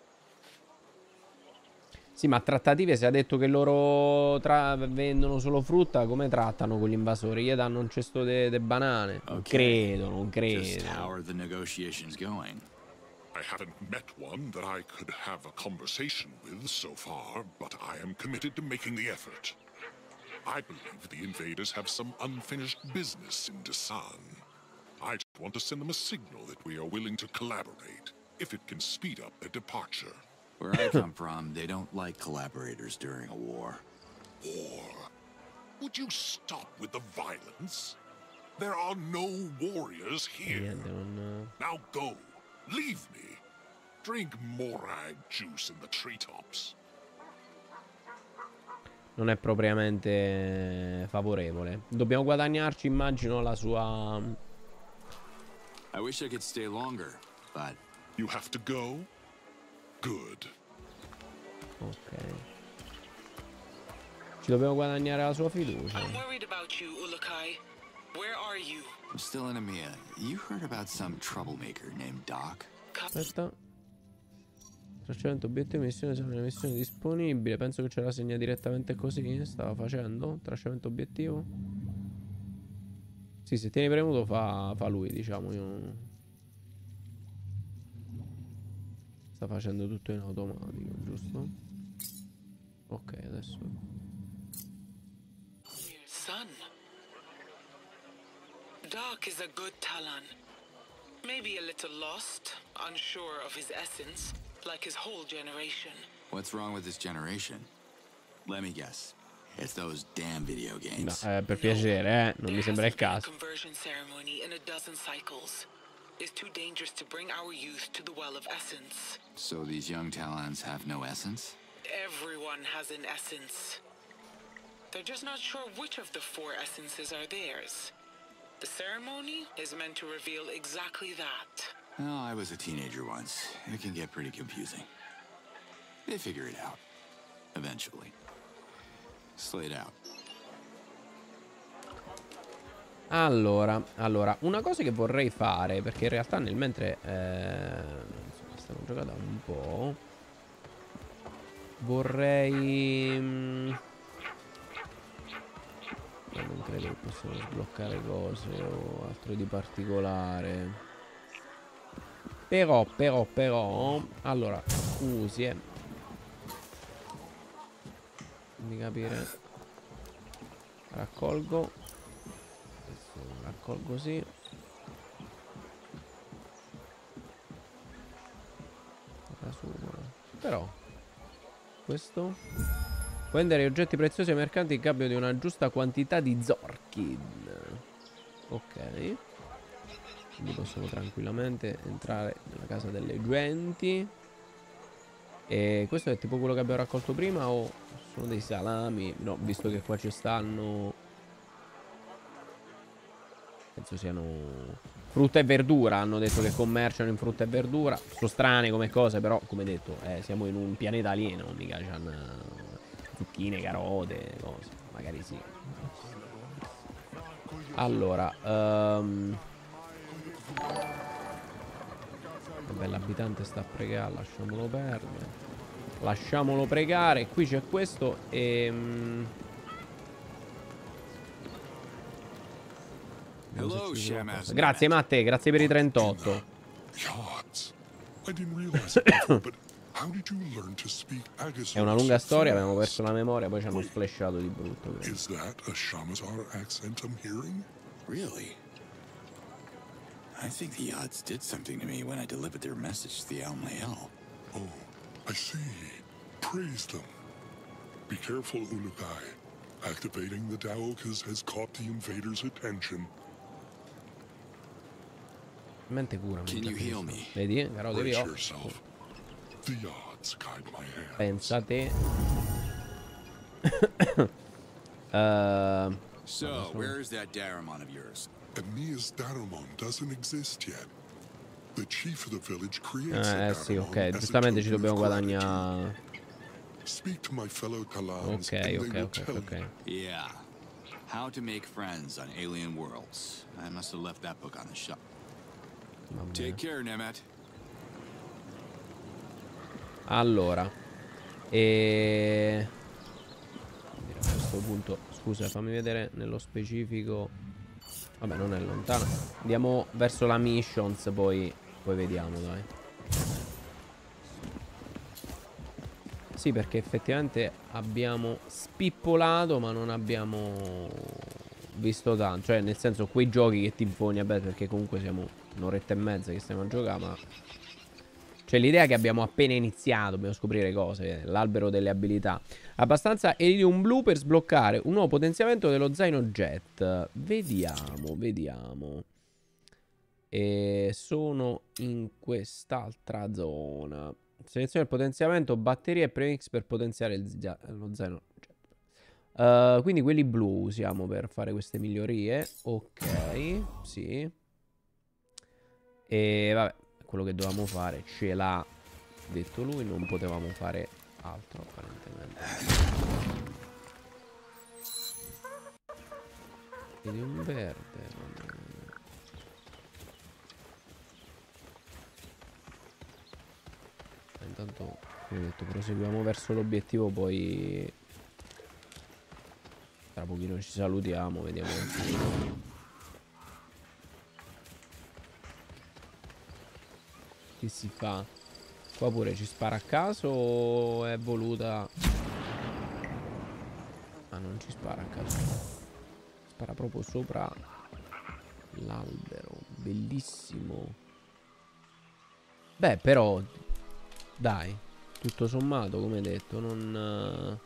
Speaker 1: Sì, ma a trattative si è detto che loro tra vendono solo frutta, come trattano con gli invasori? Gli danno un cesto di banane? Non credo, non
Speaker 2: Just
Speaker 1: credo.
Speaker 2: how are the negotiations going?
Speaker 6: I haven't met one that I could have a conversation with so far, but I am committed to making the effort. I believe the invaders have some unfinished business in Dasan. I just want to send them a signal that we are willing to collaborate, if it can speed up their departure.
Speaker 2: Where I come from, they don't like collaborators during a war.
Speaker 6: War? Would you stop with the violence? There are no warriors here. Now go. Leave me. Drink Morag juice in the treetops.
Speaker 1: Non è propriamente favorevole. Dobbiamo guadagnarci, immagino, la sua...
Speaker 2: I wish I could stay longer, but...
Speaker 6: You have to go? Good.
Speaker 1: Ok. Ci dobbiamo guadagnare la sua fiducia.
Speaker 11: I'm worried about you, Ulukai. Where are you?
Speaker 2: I'm still in Amia. You heard about some troublemaker named Doc?
Speaker 1: Aspetta. Tracciamento obiettivo missione, se una missione disponibile. Penso che ce la segna direttamente così. Stava facendo tracciamento obiettivo. Sì, se tieni premuto fa, fa lui, diciamo. Io... Sta facendo tutto in automatico, giusto? Ok, adesso.
Speaker 11: Son. Doc is a good Talon. Maybe a little lost, unsure of his essence, like his whole generation.
Speaker 2: What's wrong with this generation? Let me guess. It's those damn video games.
Speaker 1: No, eh, per piacere, eh. Non mi sembra il caso.
Speaker 11: Conversion ceremony in a dozen cycles. Is too dangerous to bring our youth to the well of essence.
Speaker 2: So these young Talons have no essence?
Speaker 11: Everyone has an essence. They're just not sure which of the four essences are theirs. The ceremony is meant to reveal exactly that.
Speaker 2: Oh, I was a teenager once. It can get pretty confusing. They figure it out. Eventually. Slayed out.
Speaker 1: Allora, allora, una cosa che vorrei fare, perché in realtà nel mentre eh, insomma, stiamo giocando un po', vorrei mh, non credo che possiamo sbloccare cose o altro di particolare. Però, però, però, allora, scusi, eh. Fammi capire. Raccolgo. Raccolgo così. Però questo può vendere oggetti preziosi ai mercanti in cambio di una giusta quantità di Zorkin. Ok. Quindi possiamo tranquillamente entrare nella casa delle genti. E questo è tipo quello che abbiamo raccolto prima o sono dei salami? No, visto che qua ci stanno, penso siano frutta e verdura. Hanno detto che commerciano in frutta e verdura. Sono strane come cose, però come detto eh, siamo in un pianeta alieno. Mica c'hanno zucchine, carote, cose. Magari sì. Allora um... vabbè, l'abitante sta a pregare. Lasciamolo perdere. Lasciamolo pregare. Qui c'è questo e um...
Speaker 2: Hello, Shamaz.
Speaker 1: grazie Matte, grazie per i trentotto. È una lunga storia, abbiamo perso la memoria, poi ci hanno splashato di brutto.
Speaker 6: Is that a Shamazar accent I'm hearing?
Speaker 2: Really? I think the odds did something to me when I delivered their message to the Almael.
Speaker 6: Oh, I see. Praise them. Be careful, Ulukai. Activating the Daokas has caught the invaders' attention.
Speaker 1: Mente cura.
Speaker 2: Can you heal me?
Speaker 1: Vedi, carote vi ho.
Speaker 6: The odds guide my hand.
Speaker 1: Pensate. uh,
Speaker 2: so, where is that Daramon of yours?
Speaker 6: Amia's Daramon doesn't exist yet. The chief of the village creates
Speaker 1: eh, eh sì, ok, giustamente ci dobbiamo guadagnare.
Speaker 6: Speak to my fellow Talans.
Speaker 1: Ok, ok, ok, ok.
Speaker 2: Yeah. How to make friends on alien worlds. I must have left that book on the shelf. Take care, Nemet.
Speaker 1: Allora, e a questo punto, scusa, fammi vedere nello specifico. Vabbè, non è lontano. Andiamo verso la missions, poi, poi vediamo, dai. Sì, perché effettivamente abbiamo spippolato, ma non abbiamo visto tanto. Cioè, nel senso, quei giochi che ti imponi, vabbè, perché comunque siamo un'oretta e mezza che stiamo a giocare, ma... Cioè, l'idea è che abbiamo appena iniziato, dobbiamo scoprire cose, l'albero delle abilità. Abbastanza Iridium blu per sbloccare un nuovo potenziamento dello zaino jet. Vediamo, vediamo. E sono in quest'altra zona. Seleziona il potenziamento, batterie e premix per potenziare il lo zaino jet. Uh, quindi quelli blu usiamo per fare queste migliorie. Ok, sì. E vabbè, quello che dovevamo fare ce l'ha detto lui, non potevamo fare altro apparentemente. Vedi un verde. Intanto, come detto, proseguiamo verso l'obiettivo, poi tra pochino ci salutiamo, vediamo. Che si fa? Qua pure ci spara a caso o è voluta? Ah, non ci spara a caso. Spara proprio sopra l'albero. Bellissimo. Beh, però dai, tutto sommato, come detto, non...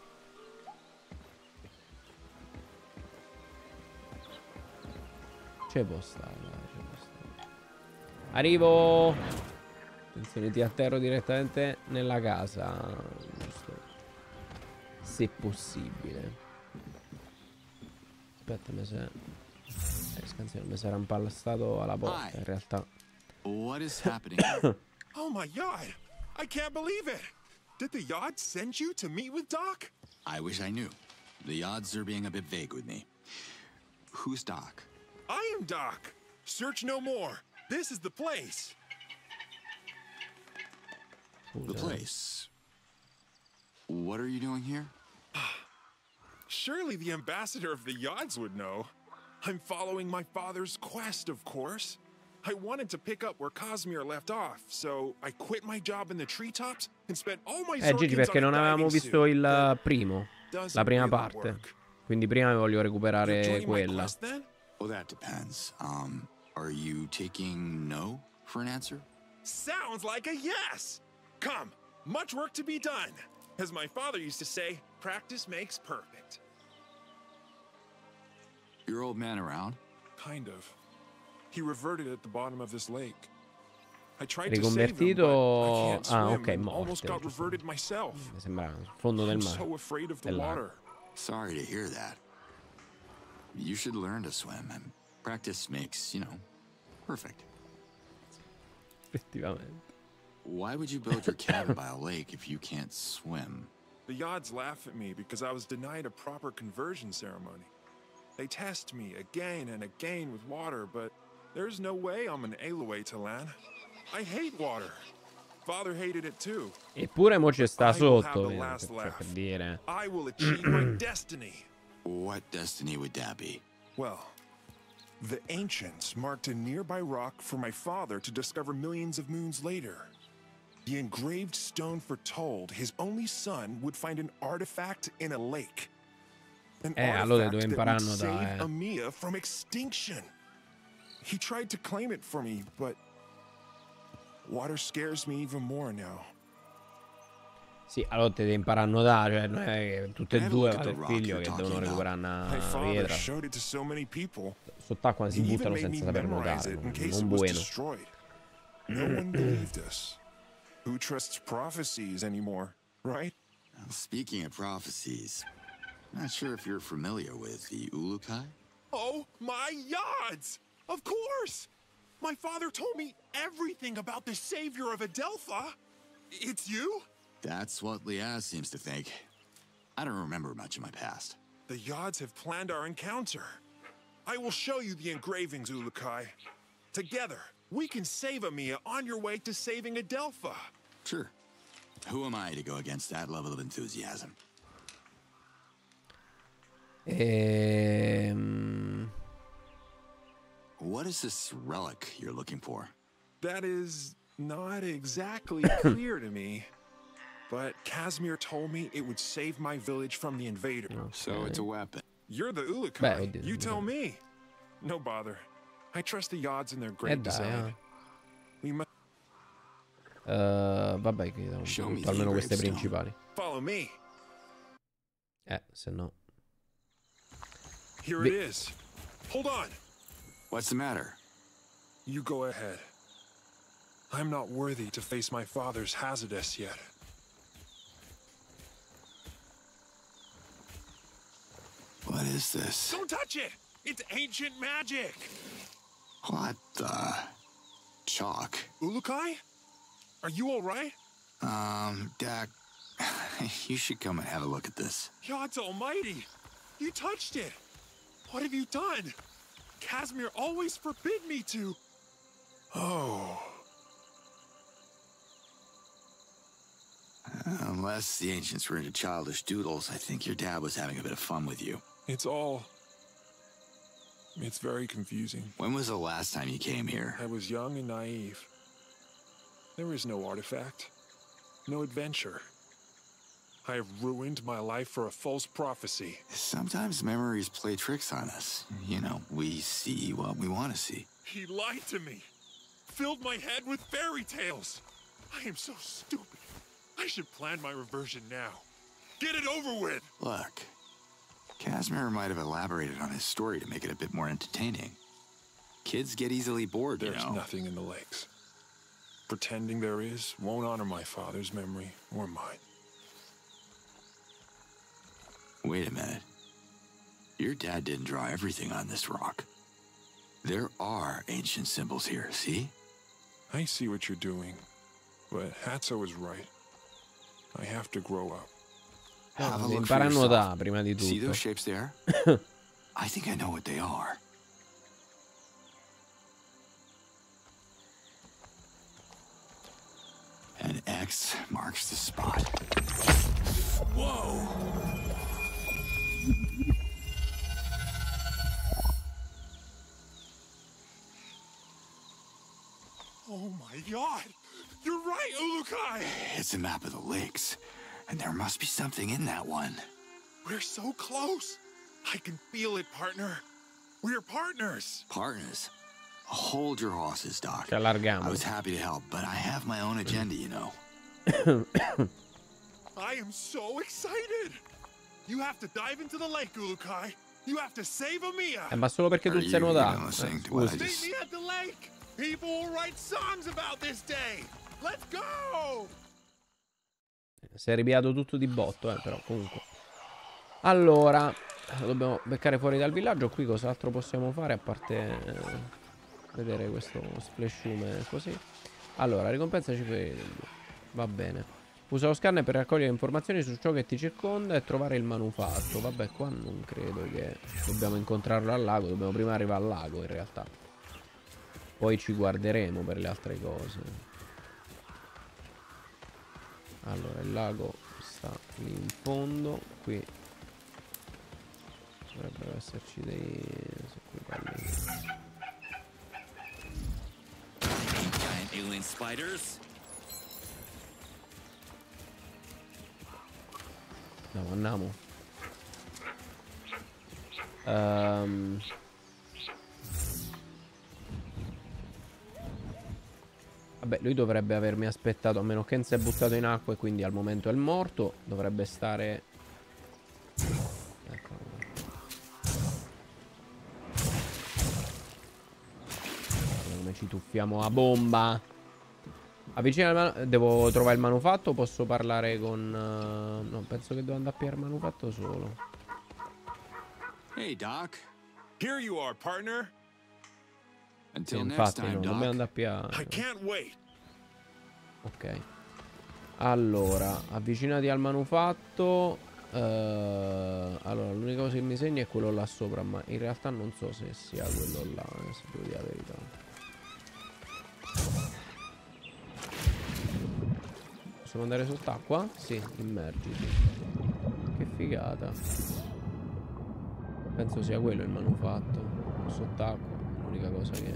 Speaker 1: C'è può stare, c'è può stare. Arrivo! Attenzione, ti atterro direttamente nella casa, giusto? Se possibile. Aspetta, mi sa... Eh, scansione, mi sarà impallastato alla porta, in realtà.
Speaker 2: What is happening?
Speaker 12: Oh my god! I can't believe it! Did the Yod send you to meet with Doc?
Speaker 2: I wish I knew. The odds are being a bit vague with me. Who's Doc?
Speaker 12: I am Doc. Search no more. This is the place.
Speaker 2: The place? What are you doing here?
Speaker 12: Surely the ambassador of the Yods would know. I'm following my father's quest, of course. I wanted to pick up where Cosmere left off, so I quit my job in the treetops and spent all my
Speaker 1: Eh Gigi, perché non avevamo visto il primo, la prima parte. Quindi prima voglio recuperare quella.
Speaker 2: Well, that depends. Um, are you taking no for an answer?
Speaker 12: Sounds like a yes. Come, much work to be done. As my father used to say, practice makes perfect.
Speaker 2: Your old man around?
Speaker 12: Kind of. He reverted at the bottom of this lake. I tried
Speaker 1: Riconvertito.
Speaker 12: To save him, but I can't
Speaker 1: ah,
Speaker 12: swim
Speaker 1: ok,
Speaker 12: and
Speaker 1: morte.
Speaker 12: almost got reverted myself.
Speaker 1: Mi sembra il fondo del
Speaker 12: I'm
Speaker 1: mare.
Speaker 12: so afraid of the water.
Speaker 2: Sorry to hear that. You should learn to swim, and practice makes, you know, perfect.
Speaker 1: Effettivamente.
Speaker 2: Why would you build your cabin by a lake if you can't swim?
Speaker 12: The Yods laugh at me because I was denied a proper conversion ceremony. They test me again and again with water, but there's no way I'm an Aloy to land. I hate water. Father hated it too.
Speaker 1: Eppure mo ci sta sotto, cioè, per dire.
Speaker 12: I will achieve my destiny.
Speaker 2: What destiny would that be?
Speaker 12: Well, the ancients marked a nearby rock for my father to discover millions of moons later. The engraved stone foretold his only son would find an artifact in a lake. An
Speaker 1: eh, allora dove
Speaker 12: artifact that would
Speaker 1: imparanno da,
Speaker 12: save
Speaker 1: eh.
Speaker 12: Amiya from extinction. He tried to claim it for me, but water scares me even more now.
Speaker 1: Sì, allora te devi imparare a nuotare, cioè non è che tutte e due padre e figlio che devono recuperare una pietra. Sott'acqua si buttano senza saper nuotare, non buono.
Speaker 12: No one believed us. Who trusts prophecies anymore, right?
Speaker 2: Well, speaking of prophecies, not sure if you're familiar with the Ulukai?
Speaker 12: Oh my Yods! Of course! My father told me everything about the savior of Adelpha. It's you?
Speaker 2: That's what Liaz seems to think. I don't remember much of my past.
Speaker 12: The Yods have planned our encounter. I will show you the engravings, Ulukai. Together, We can save Amiya on your way to saving Adelpha.
Speaker 2: Sure. Who am I to go against that level of enthusiasm?
Speaker 1: Ehm...
Speaker 2: What is this relic you're looking for?
Speaker 12: That is not exactly clear to me. But Casimir told me it would save my village from the invader.
Speaker 2: Okay. So it's a weapon.
Speaker 12: You're the Ulukai. Beh, you tell me. No bother. I trust the odds in their great
Speaker 1: eh
Speaker 12: design.
Speaker 1: Dai,
Speaker 12: We must
Speaker 1: uh, vabbè, che tutto, almeno queste principali.
Speaker 12: Follow me.
Speaker 1: Eh, se no.
Speaker 12: Here it is. Hold on.
Speaker 2: What's the matter?
Speaker 12: You go ahead. I'm not worthy to face my father's Hazardous yet.
Speaker 2: What is this?
Speaker 12: Don't touch it! It's ancient magic!
Speaker 2: What the? Chalk?
Speaker 12: Ulukai? Are you alright?
Speaker 2: Um, Dak, you should come and have a look at this.
Speaker 12: God's almighty! You touched it! What have you done? Casimir always forbid me to... Oh...
Speaker 2: Unless the ancients were into childish doodles, I think your dad was having a bit of fun with you.
Speaker 12: It's all... It's very confusing.
Speaker 2: When was the last time you came here?
Speaker 12: I was young and naive. There is no artifact. No adventure. I have ruined my life for a false prophecy.
Speaker 2: Sometimes memories play tricks on us. You know, we see what we want to see.
Speaker 12: He lied to me. Filled my head with fairy tales. I am so stupid. I should plan my reversion now. Get it over with!
Speaker 2: Look, Casimir might have elaborated on his story to make it a bit more entertaining. Kids get easily bored, you know.
Speaker 12: There's nothing in the lakes. Pretending there is won't honor my father's memory or mine.
Speaker 2: Wait a minute. Your dad didn't draw everything on this rock. There are ancient symbols here, see?
Speaker 12: I see what you're doing, but Hatso is right. I have to grow up.
Speaker 2: Have a look
Speaker 1: impara a
Speaker 2: for
Speaker 1: nuotare
Speaker 2: yourself.
Speaker 1: prima di
Speaker 2: See
Speaker 1: tutto.
Speaker 2: those shapes there? I think I know what they are. An X marks the spot. Whoa!
Speaker 12: Oh my god! You're right, Ulukai!
Speaker 2: It's a map of the lakes, and there must be something in that one.
Speaker 12: We're so close! I can feel it, partner. We're partners!
Speaker 2: Partners? Hold your horses, Doc.
Speaker 1: Ci allarghiamo.
Speaker 2: I was happy to help, but I have my own agenda, you know.
Speaker 12: I am so excited! You have to dive into the lake, Ulukai. You have to save Amiya.
Speaker 1: Eh, ma solo perché tu sai nuotare. Eh, scusi.
Speaker 12: Meet me at the lake! People will write songs about this day! Let's go!
Speaker 1: Si è ripiato tutto di botto, eh, però comunque. Allora, dobbiamo beccare fuori dal villaggio. Qui cos'altro possiamo fare a parte eh, vedere questo splashume così. Allora, ricompensa ci fai. Va bene. Usa lo scanner per raccogliere informazioni su ciò che ti circonda e trovare il manufatto. Vabbè, qua non credo che dobbiamo incontrarlo al lago. Dobbiamo prima arrivare al lago, in realtà. Poi ci guarderemo per le altre cose. Allora, il lago sta lì in fondo. Qui dovrebbero esserci dei...
Speaker 2: Giant alien spiders.
Speaker 1: No, andiamo. Um... Vabbè, lui dovrebbe avermi aspettato, a meno che non si è buttato in acqua e quindi al momento è morto. Dovrebbe stare... Ecco. Come ci tuffiamo a bomba. Avvicina il man... Devo trovare il manufatto o posso parlare con... Uh... No, penso che devo andare a pigliare il manufatto solo.
Speaker 2: Hey, Doc.
Speaker 12: Here you are, partner.
Speaker 2: Until
Speaker 1: sì,
Speaker 2: next
Speaker 1: infatti
Speaker 2: time,
Speaker 1: no,
Speaker 2: Doc.
Speaker 1: dobbiamo andare a pigliare.
Speaker 12: I can't wait.
Speaker 1: Ok. Allora, avvicinati al manufatto. uh, Allora, l'unica cosa che mi segna è quello là sopra, ma in realtà non so se sia quello là, eh, se devo dire la verità. Possiamo andare sott'acqua? Sì, immergiti. Che figata. Penso sia quello il manufatto. Sott'acqua, l'unica cosa che...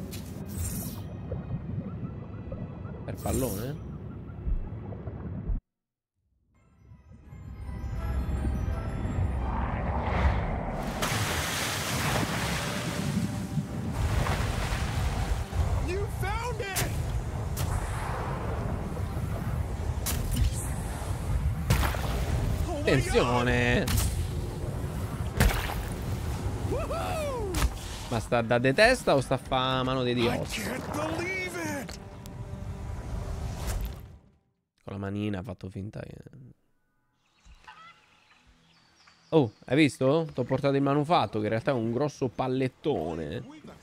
Speaker 1: Per pallone? Attenzione! Ma sta da de testa o sta a fa mano di Dio? Con la manina ha fatto finta che... Oh, hai visto? Ti ho portato il manufatto, che in realtà è un grosso pallettone.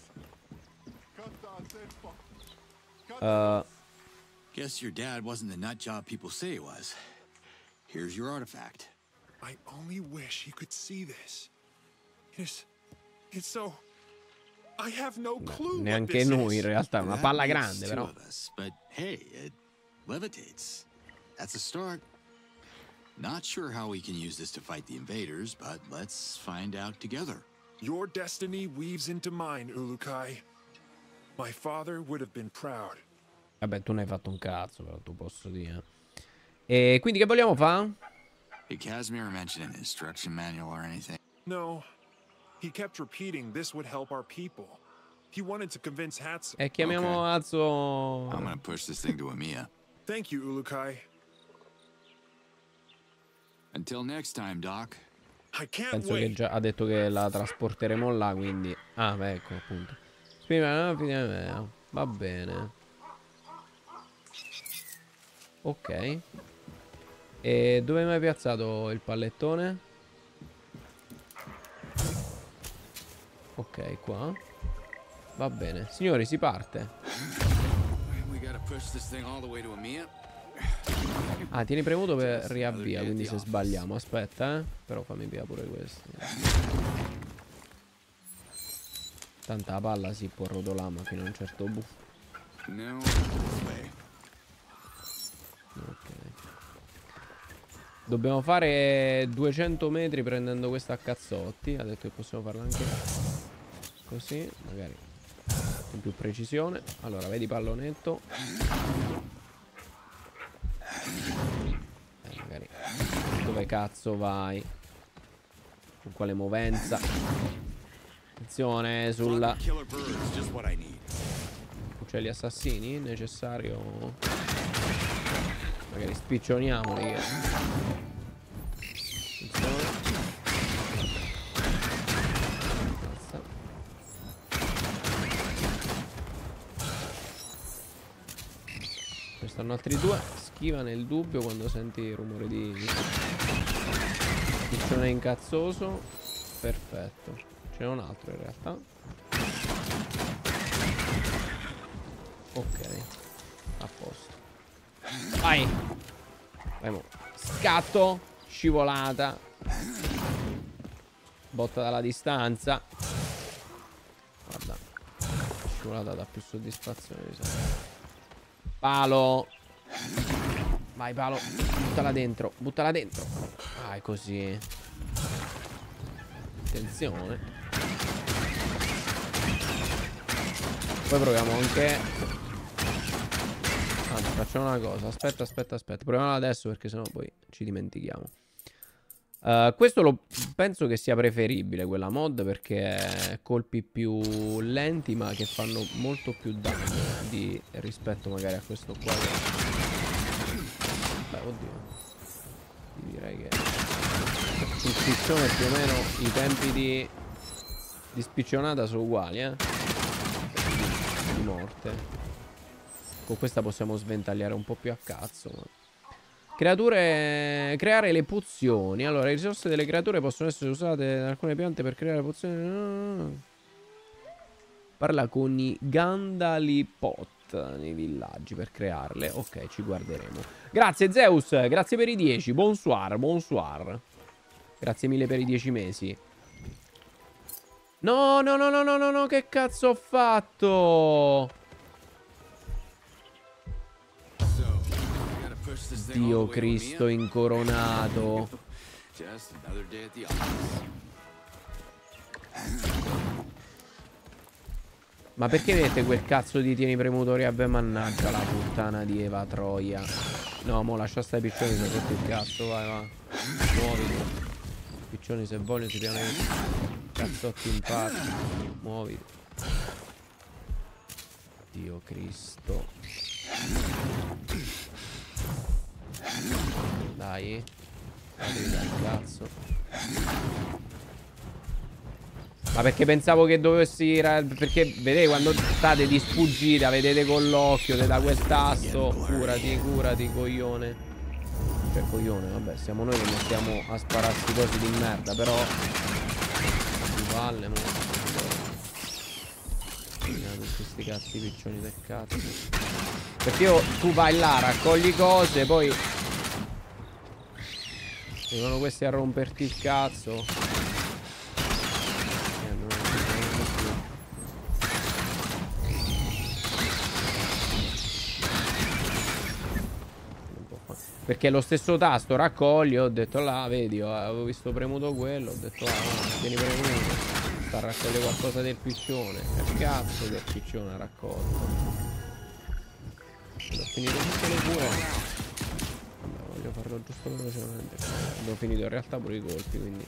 Speaker 1: Uh,
Speaker 2: Guess your dad wasn't the nut job people say he was. Here's your artifact.
Speaker 12: I only wish he could see this. It's, it's so... I have no clue.
Speaker 1: Neanche noi in realtà, una palla grande però.
Speaker 2: But hey, it levitates. That's a start. Not sure how we can use this to fight the invaders, but let's find out together.
Speaker 12: Your destiny weaves into mine, Ulukai. My father would have been proud.
Speaker 1: Vabbè, tu ne hai fatto un cazzo, però tu posso dire. E quindi che vogliamo fare?
Speaker 2: Did Casimir mention an instruction manual or anything?
Speaker 12: No. He kept repeating this would help our people. He wanted to convince Hatsu.
Speaker 1: E chiamiamo okay. Hatsu.
Speaker 2: I'm gonna push this thing to Amiya.
Speaker 12: Thank you, Ulukai.
Speaker 2: Until next time, Doc.
Speaker 12: I can't
Speaker 1: Penso
Speaker 12: wait.
Speaker 1: che già ha detto che la trasporteremo là, quindi... Ah, beh, ecco, appunto. Va bene. Ok. E dove mi hai piazzato il pallettone? Ok, qua. Va bene. Signori, si parte. Ah, tieni premuto per riavvia, quindi se sbagliamo. Aspetta, eh. Però fammi via pure questo. Tanta la palla si può rotolare, ma fino a un certo buffo. Ok. Dobbiamo fare duecento metri prendendo questa a cazzotti. Ha detto che possiamo farla anche così, magari con più precisione. Allora, vedi pallonetto. Eh, magari. Dove cazzo vai? Con quale movenza? Attenzione sulla... Uccelli assassini? Necessario... Magari spiccioniamoli. Che... Attenzione. Basta. Questi stanno altri due. Schiva nel dubbio quando senti il rumore di spiccione incazzoso. Perfetto. Ce n'è un altro in realtà. Ok. A posto. Vai. Vai mo. Scatto. Scivolata. Botta dalla distanza. Guarda. Scivolata dà più soddisfazione. Palo. Vai palo. Buttala dentro. Buttala dentro. Vai così. Attenzione. Poi proviamo anche. Anzi, facciamo una cosa. Aspetta, aspetta, aspetta. Proviamo adesso perché sennò poi ci dimentichiamo. Uh, questo lo penso che sia preferibile, quella mod, perché colpi più lenti ma che fanno molto più danno di, rispetto magari a questo qua. Beh, oddio. Direi che sul spiccione più o meno i tempi di, di spiccionata sono uguali, eh. Di morte. Con questa possiamo sventagliare un po' più a cazzo. Ma... Creature. Creare le pozioni. Allora, le risorse delle creature possono essere usate da alcune piante per creare pozioni. Parla con i Gandalipot nei villaggi per crearle. Ok, ci guarderemo. Grazie Zeus, grazie per i dieci. Bonsoir, bonsoir. Grazie mille per i dieci mesi. No, no, no, no, no, no, no, che cazzo ho fatto? Dio Cristo incoronato. Ma perché vedete quel cazzo di tieni premuto riavve? Mannaggia la puttana di Eva Troia. No, mo lascia stare i piccioni, se fotti il cazzo, vai, va. Muoviti. Piccioni se vogliono si piano i cazzotti in parte. Muoviti. Dio Cristo. Dai. Dai, dai, cazzo. Ma perché pensavo che dovessi... Perché vedete quando state di sfuggita, vedete con l'occhio, te da quel tasto. Curati, curati, coglione. Cioè, coglione, vabbè, siamo noi che non stiamo a spararsi cose di merda, però... Di palle, mo. Tutti sti cazzi piccioni del cazzo. Perché io, tu vai là, raccogli cose, poi... Vengono questi a romperti il cazzo. Perché lo stesso tasto raccogli, ho detto là, vedi, avevo visto premuto quello, ho detto ah, no, tieni premuto, sta a raccogliere qualcosa del piccione. Che cazzo del piccione ha raccolto? L'ho finito tutte le cure. Vabbè, voglio farlo giusto velocemente. Abbiamo finito in realtà pure i colpi, quindi.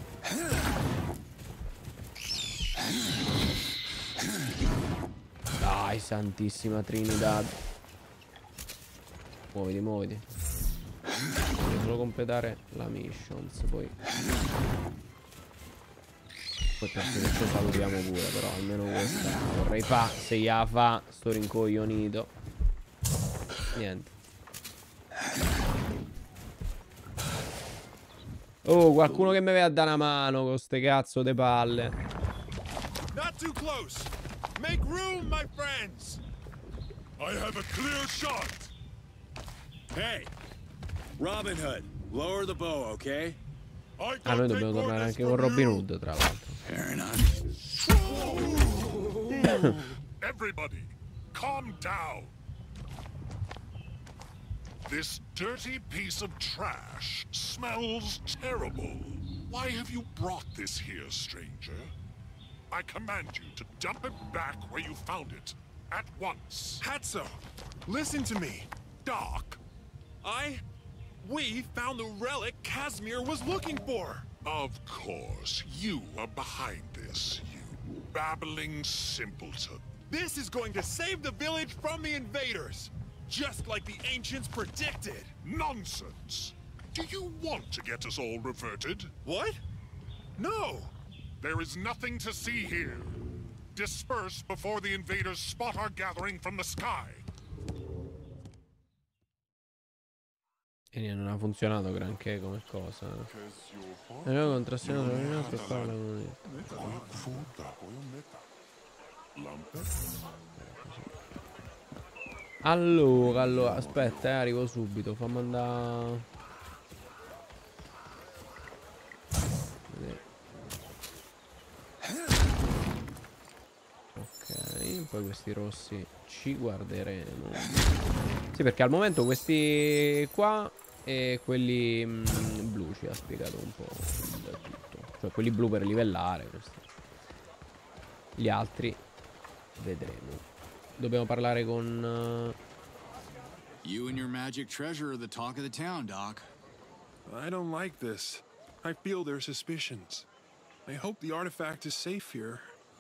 Speaker 1: Dai, santissima Trinidad. Muoviti, muoviti. Devo solo completare la missions. Poi Poi penso che ci salutiamo pure. Però almeno questa vorrei fa. Se gliela fa sto rincoglionito. Niente. Oh, qualcuno che mi vede a dare una mano con ste cazzo de palle.
Speaker 6: Not too close. Make room, my friends. I have a clear shot.
Speaker 13: Hey, Robin Hood, lower the bow, okay?
Speaker 1: Ah, noi dobbiamo tornare anche con Robin Hood, tra l'altro.
Speaker 6: Everybody, calm down. This dirty piece of trash smells terrible. Why have you brought this here, stranger? I command you to dump it back where you found it, at once.
Speaker 12: Hatso, listen to me.
Speaker 6: Doc.
Speaker 12: I... We found the relic Casimir was looking for.
Speaker 6: Of course, you are behind this, you babbling simpleton.
Speaker 12: This is going to save the village from the invaders, just like the ancients predicted.
Speaker 6: Nonsense. Do you want to get us all reverted?
Speaker 12: What? No.
Speaker 6: There is nothing to see here. Disperse before the invaders spot our gathering from the sky.
Speaker 1: E non ha funzionato granché come cosa. E noi contrastiamo la linea per fare la comunità. Allora, allora, aspetta, eh, arrivo subito. Fammi andare. Ok, poi questi rossi ci guarderemo. Sì, perché al momento questi qua e quelli mh, blu ci ha spiegato un po' tutto. Cioè quelli blu per livellare questi. Gli altri vedremo. Dobbiamo parlare con uh...
Speaker 2: You and your magic treasure are the talk of the town, Doc.
Speaker 12: I don't like this. I feel their suspicions. I hope the artifact is safe here.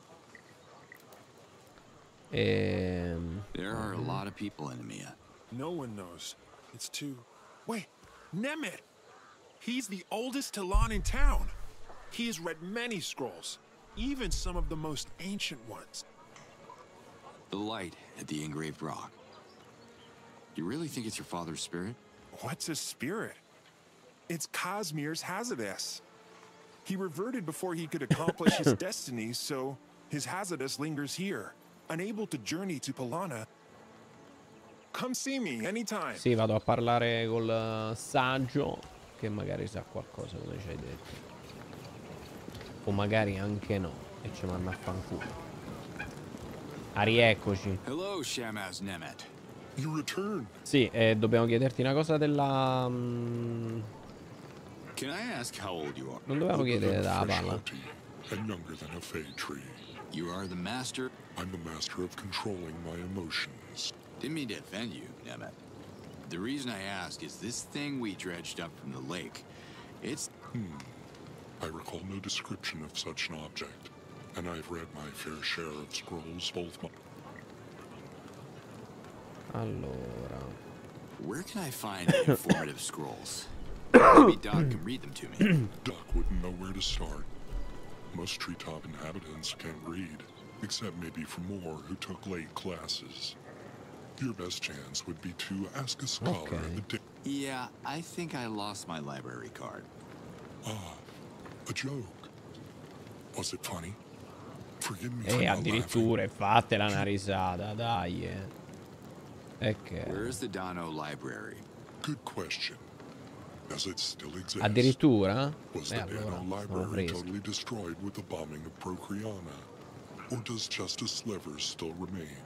Speaker 1: Um,
Speaker 2: there are a lot of people in Nemea.
Speaker 12: No one knows. It's too... Wait, Nemet! He's the oldest Talon in town. He has read many scrolls, even some of the most ancient ones.
Speaker 2: The light at the engraved rock. You really think it's your father's spirit?
Speaker 12: What's a spirit? It's Cosmir's Hazardous. He reverted before he could accomplish his destiny, so his Hazardous lingers here, unable to journey to Polana. Come see me anytime.
Speaker 1: Sì, vado a parlare col saggio che magari sa qualcosa, come ci hai detto. O magari anche no, e ci manda a fanculo. Ah, rieccoci.
Speaker 2: Hello, Shamaz Nemet.
Speaker 6: You return.
Speaker 1: Sì, e dobbiamo chiederti una cosa della... mm,
Speaker 2: Can I ask how old you are?
Speaker 1: non dovevamo chiedere da
Speaker 6: Fresh
Speaker 1: palla.
Speaker 6: healthy and younger than a fey tree.
Speaker 2: You are the master?
Speaker 6: I'm the master of controlling my emotions.
Speaker 2: Didn't mean to offend you, Nemeth. The reason I ask is this thing we dredged up from the lake. It's...
Speaker 6: Hmm. I recall no description of such an object, and I've read my fair share of scrolls, both my...
Speaker 1: Allora...
Speaker 2: Where can I find informative scrolls? Maybe Doc can read them to me.
Speaker 6: Doc wouldn't know where to start. Most treetop inhabitants can't read, except maybe for more who took late classes. Your best chance would be to ask a scholar
Speaker 1: Okay.
Speaker 6: the day.
Speaker 2: Yeah, I think I lost my library card.
Speaker 6: Ah, a joke. Was it funny? Forgive me for
Speaker 1: E
Speaker 6: not
Speaker 1: addirittura, fatela una risata, dai. eh. E che...
Speaker 2: Where's the Dano library?
Speaker 6: Good question. Does it still exist?
Speaker 1: Addirittura?
Speaker 6: Was
Speaker 1: Eh,
Speaker 6: the
Speaker 1: allora,
Speaker 6: Dano
Speaker 1: sono
Speaker 6: library
Speaker 1: freschi.
Speaker 6: totally destroyed with the bombing of Procreana? Or does just a sliver still remain?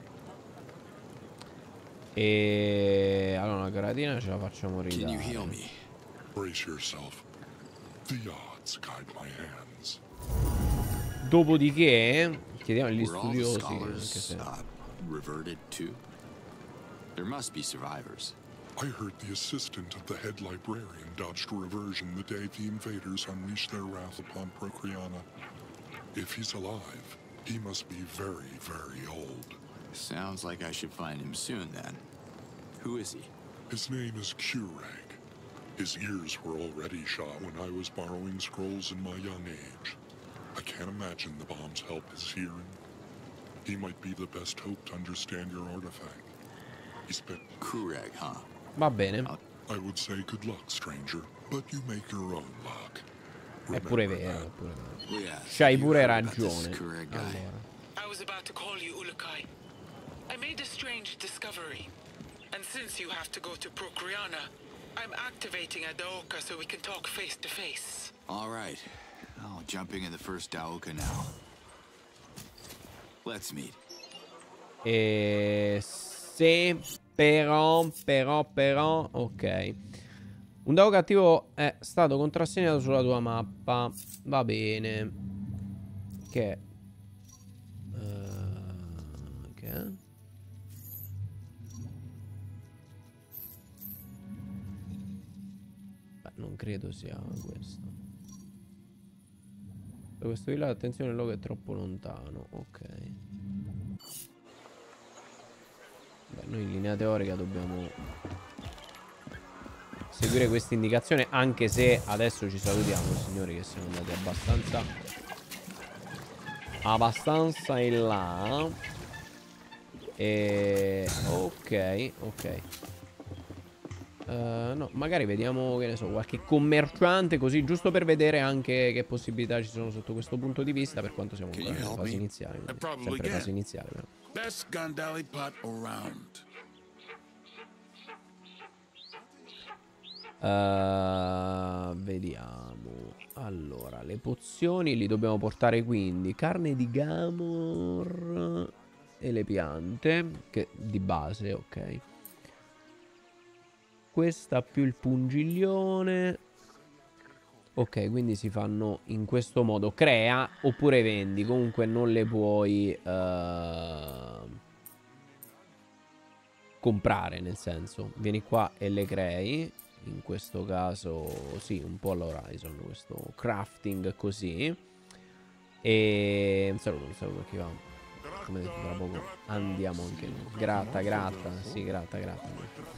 Speaker 1: E... allora una caratina ce la facciamo
Speaker 2: Can you heal
Speaker 1: ridare.
Speaker 2: me?
Speaker 6: Brace yourself. The odds guide my hands.
Speaker 1: Dopodiché chiediamo agli
Speaker 2: Were all the
Speaker 1: studiosi, anche
Speaker 2: scholars
Speaker 1: se...
Speaker 2: uh, reverted too? There must be survivors.
Speaker 6: I heard the assistant of the head librarian dodged reversion the day the invaders unleashed their wrath upon Procreana. If he's alive, he must be very, very old.
Speaker 2: Sounds like I should find him soon then. Who is he?
Speaker 6: His name is Kureg. His ears were already shot when I was borrowing scrolls in my young age. I can't imagine the bombs help his hearing. He might be the best hope to understand your artifact. He spent...
Speaker 2: Kureg, huh?
Speaker 1: Va bene.
Speaker 6: I would say good luck, stranger, but you make your own luck.
Speaker 1: È pure vero, è pure vero.
Speaker 2: Yeah,
Speaker 1: C'hai
Speaker 2: you
Speaker 1: pure
Speaker 2: heard about this
Speaker 1: ragione.
Speaker 2: Kureg guy.
Speaker 1: Allora.
Speaker 11: I was about to call you Ulukai. I made a strange discovery. And since you have to go to Procreana, I'm activating a Daoka so we can talk face to face.
Speaker 2: All right. Oh, jumping in the first Daoka now. Let's meet.
Speaker 1: E... se... però, però, però... ok. Un dado cattivo è stato contrassegnato sulla tua mappa. Va bene. Che... Uh, che... Beh, non credo sia questo. Da questo di là, attenzione, il logo è troppo lontano. Ok. Beh, noi in linea teorica dobbiamo seguire questa indicazione, anche se adesso ci salutiamo, signori, che siamo andati abbastanza abbastanza in là. E... ok, ok. Uh, no, magari vediamo, che ne so, qualche commerciante, così, giusto per vedere anche che possibilità ci sono sotto questo punto di vista, per quanto siamo ancora nella fase iniziale. Sempre fase iniziale, però.
Speaker 13: Best Gandali pot around.
Speaker 1: Uh, vediamo. Allora, le pozioni li dobbiamo portare, quindi carne di Gamor e le piante, che di base, ok. Questa più il pungiglione. Ok, quindi si fanno in questo modo. Crea oppure vendi. Comunque non le puoi uh, comprare, nel senso, vieni qua e le crei. In questo caso sì, un po' all'Horizon, questo crafting così. E un saluto, un saluto a chi va. Come detto, tra poco andiamo anche noi. Gratta, gratta, sì, gratta, gratta.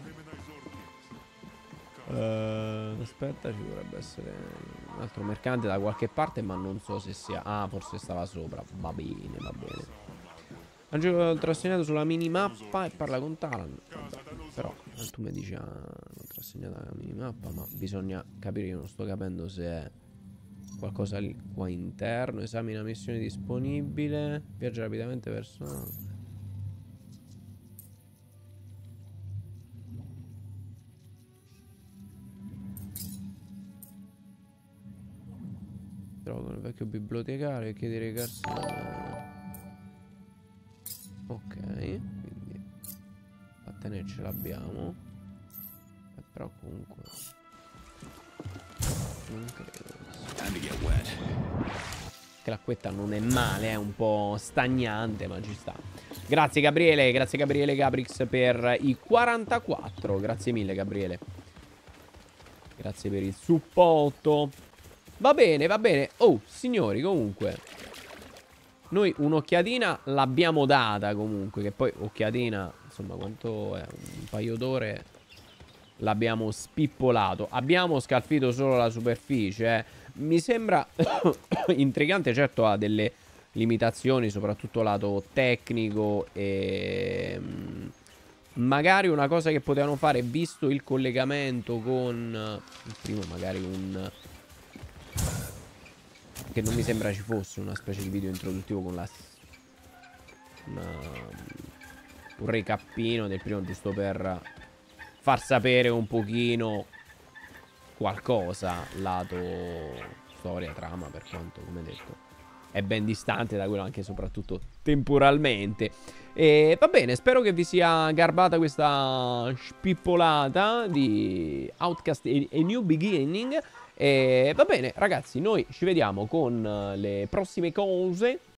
Speaker 1: Uh, aspetta, ci dovrebbe essere un altro mercante da qualche parte, ma non so se sia... ah, forse stava sopra. Va bene, va bene. Angelo trasegnato sulla minimappa e parla con Talan. Vabbè, però tu mi dici, ah, l'ho trasegnato la minimappa, ma bisogna capire, io non sto capendo se è qualcosa lì qua interno. Esamina missione disponibile. Viaggia rapidamente verso... trovo con il vecchio bibliotecario e chiede di recarsi. Ok, quindi bene, ce l'abbiamo. Eh, però comunque non credo. Che l'acquetta non è male, è un po' stagnante, ma ci sta. Grazie Gabriele, grazie Gabriele Gabrix per i quarantaquattro. Grazie mille Gabriele. Grazie per il supporto. Va bene, va bene. Oh, signori, comunque noi un'occhiatina l'abbiamo data comunque. Che poi occhiatina, insomma, quanto è? Un paio d'ore l'abbiamo spippolato. Abbiamo scalfito solo la superficie, eh. Mi sembra intrigante, certo ha delle limitazioni, soprattutto lato tecnico. E magari una cosa che potevano fare, visto il collegamento con il primo, magari un... che non mi sembra ci fosse una specie di video introduttivo con la... una... un recappino del primo, giusto per far sapere un pochino qualcosa lato storia, trama, per quanto, come detto, è ben distante da quello, anche e soprattutto temporalmente. E va bene, spero che vi sia garbata questa spippolata di Outcast e New Beginning. E va bene ragazzi, noi ci vediamo con le prossime cose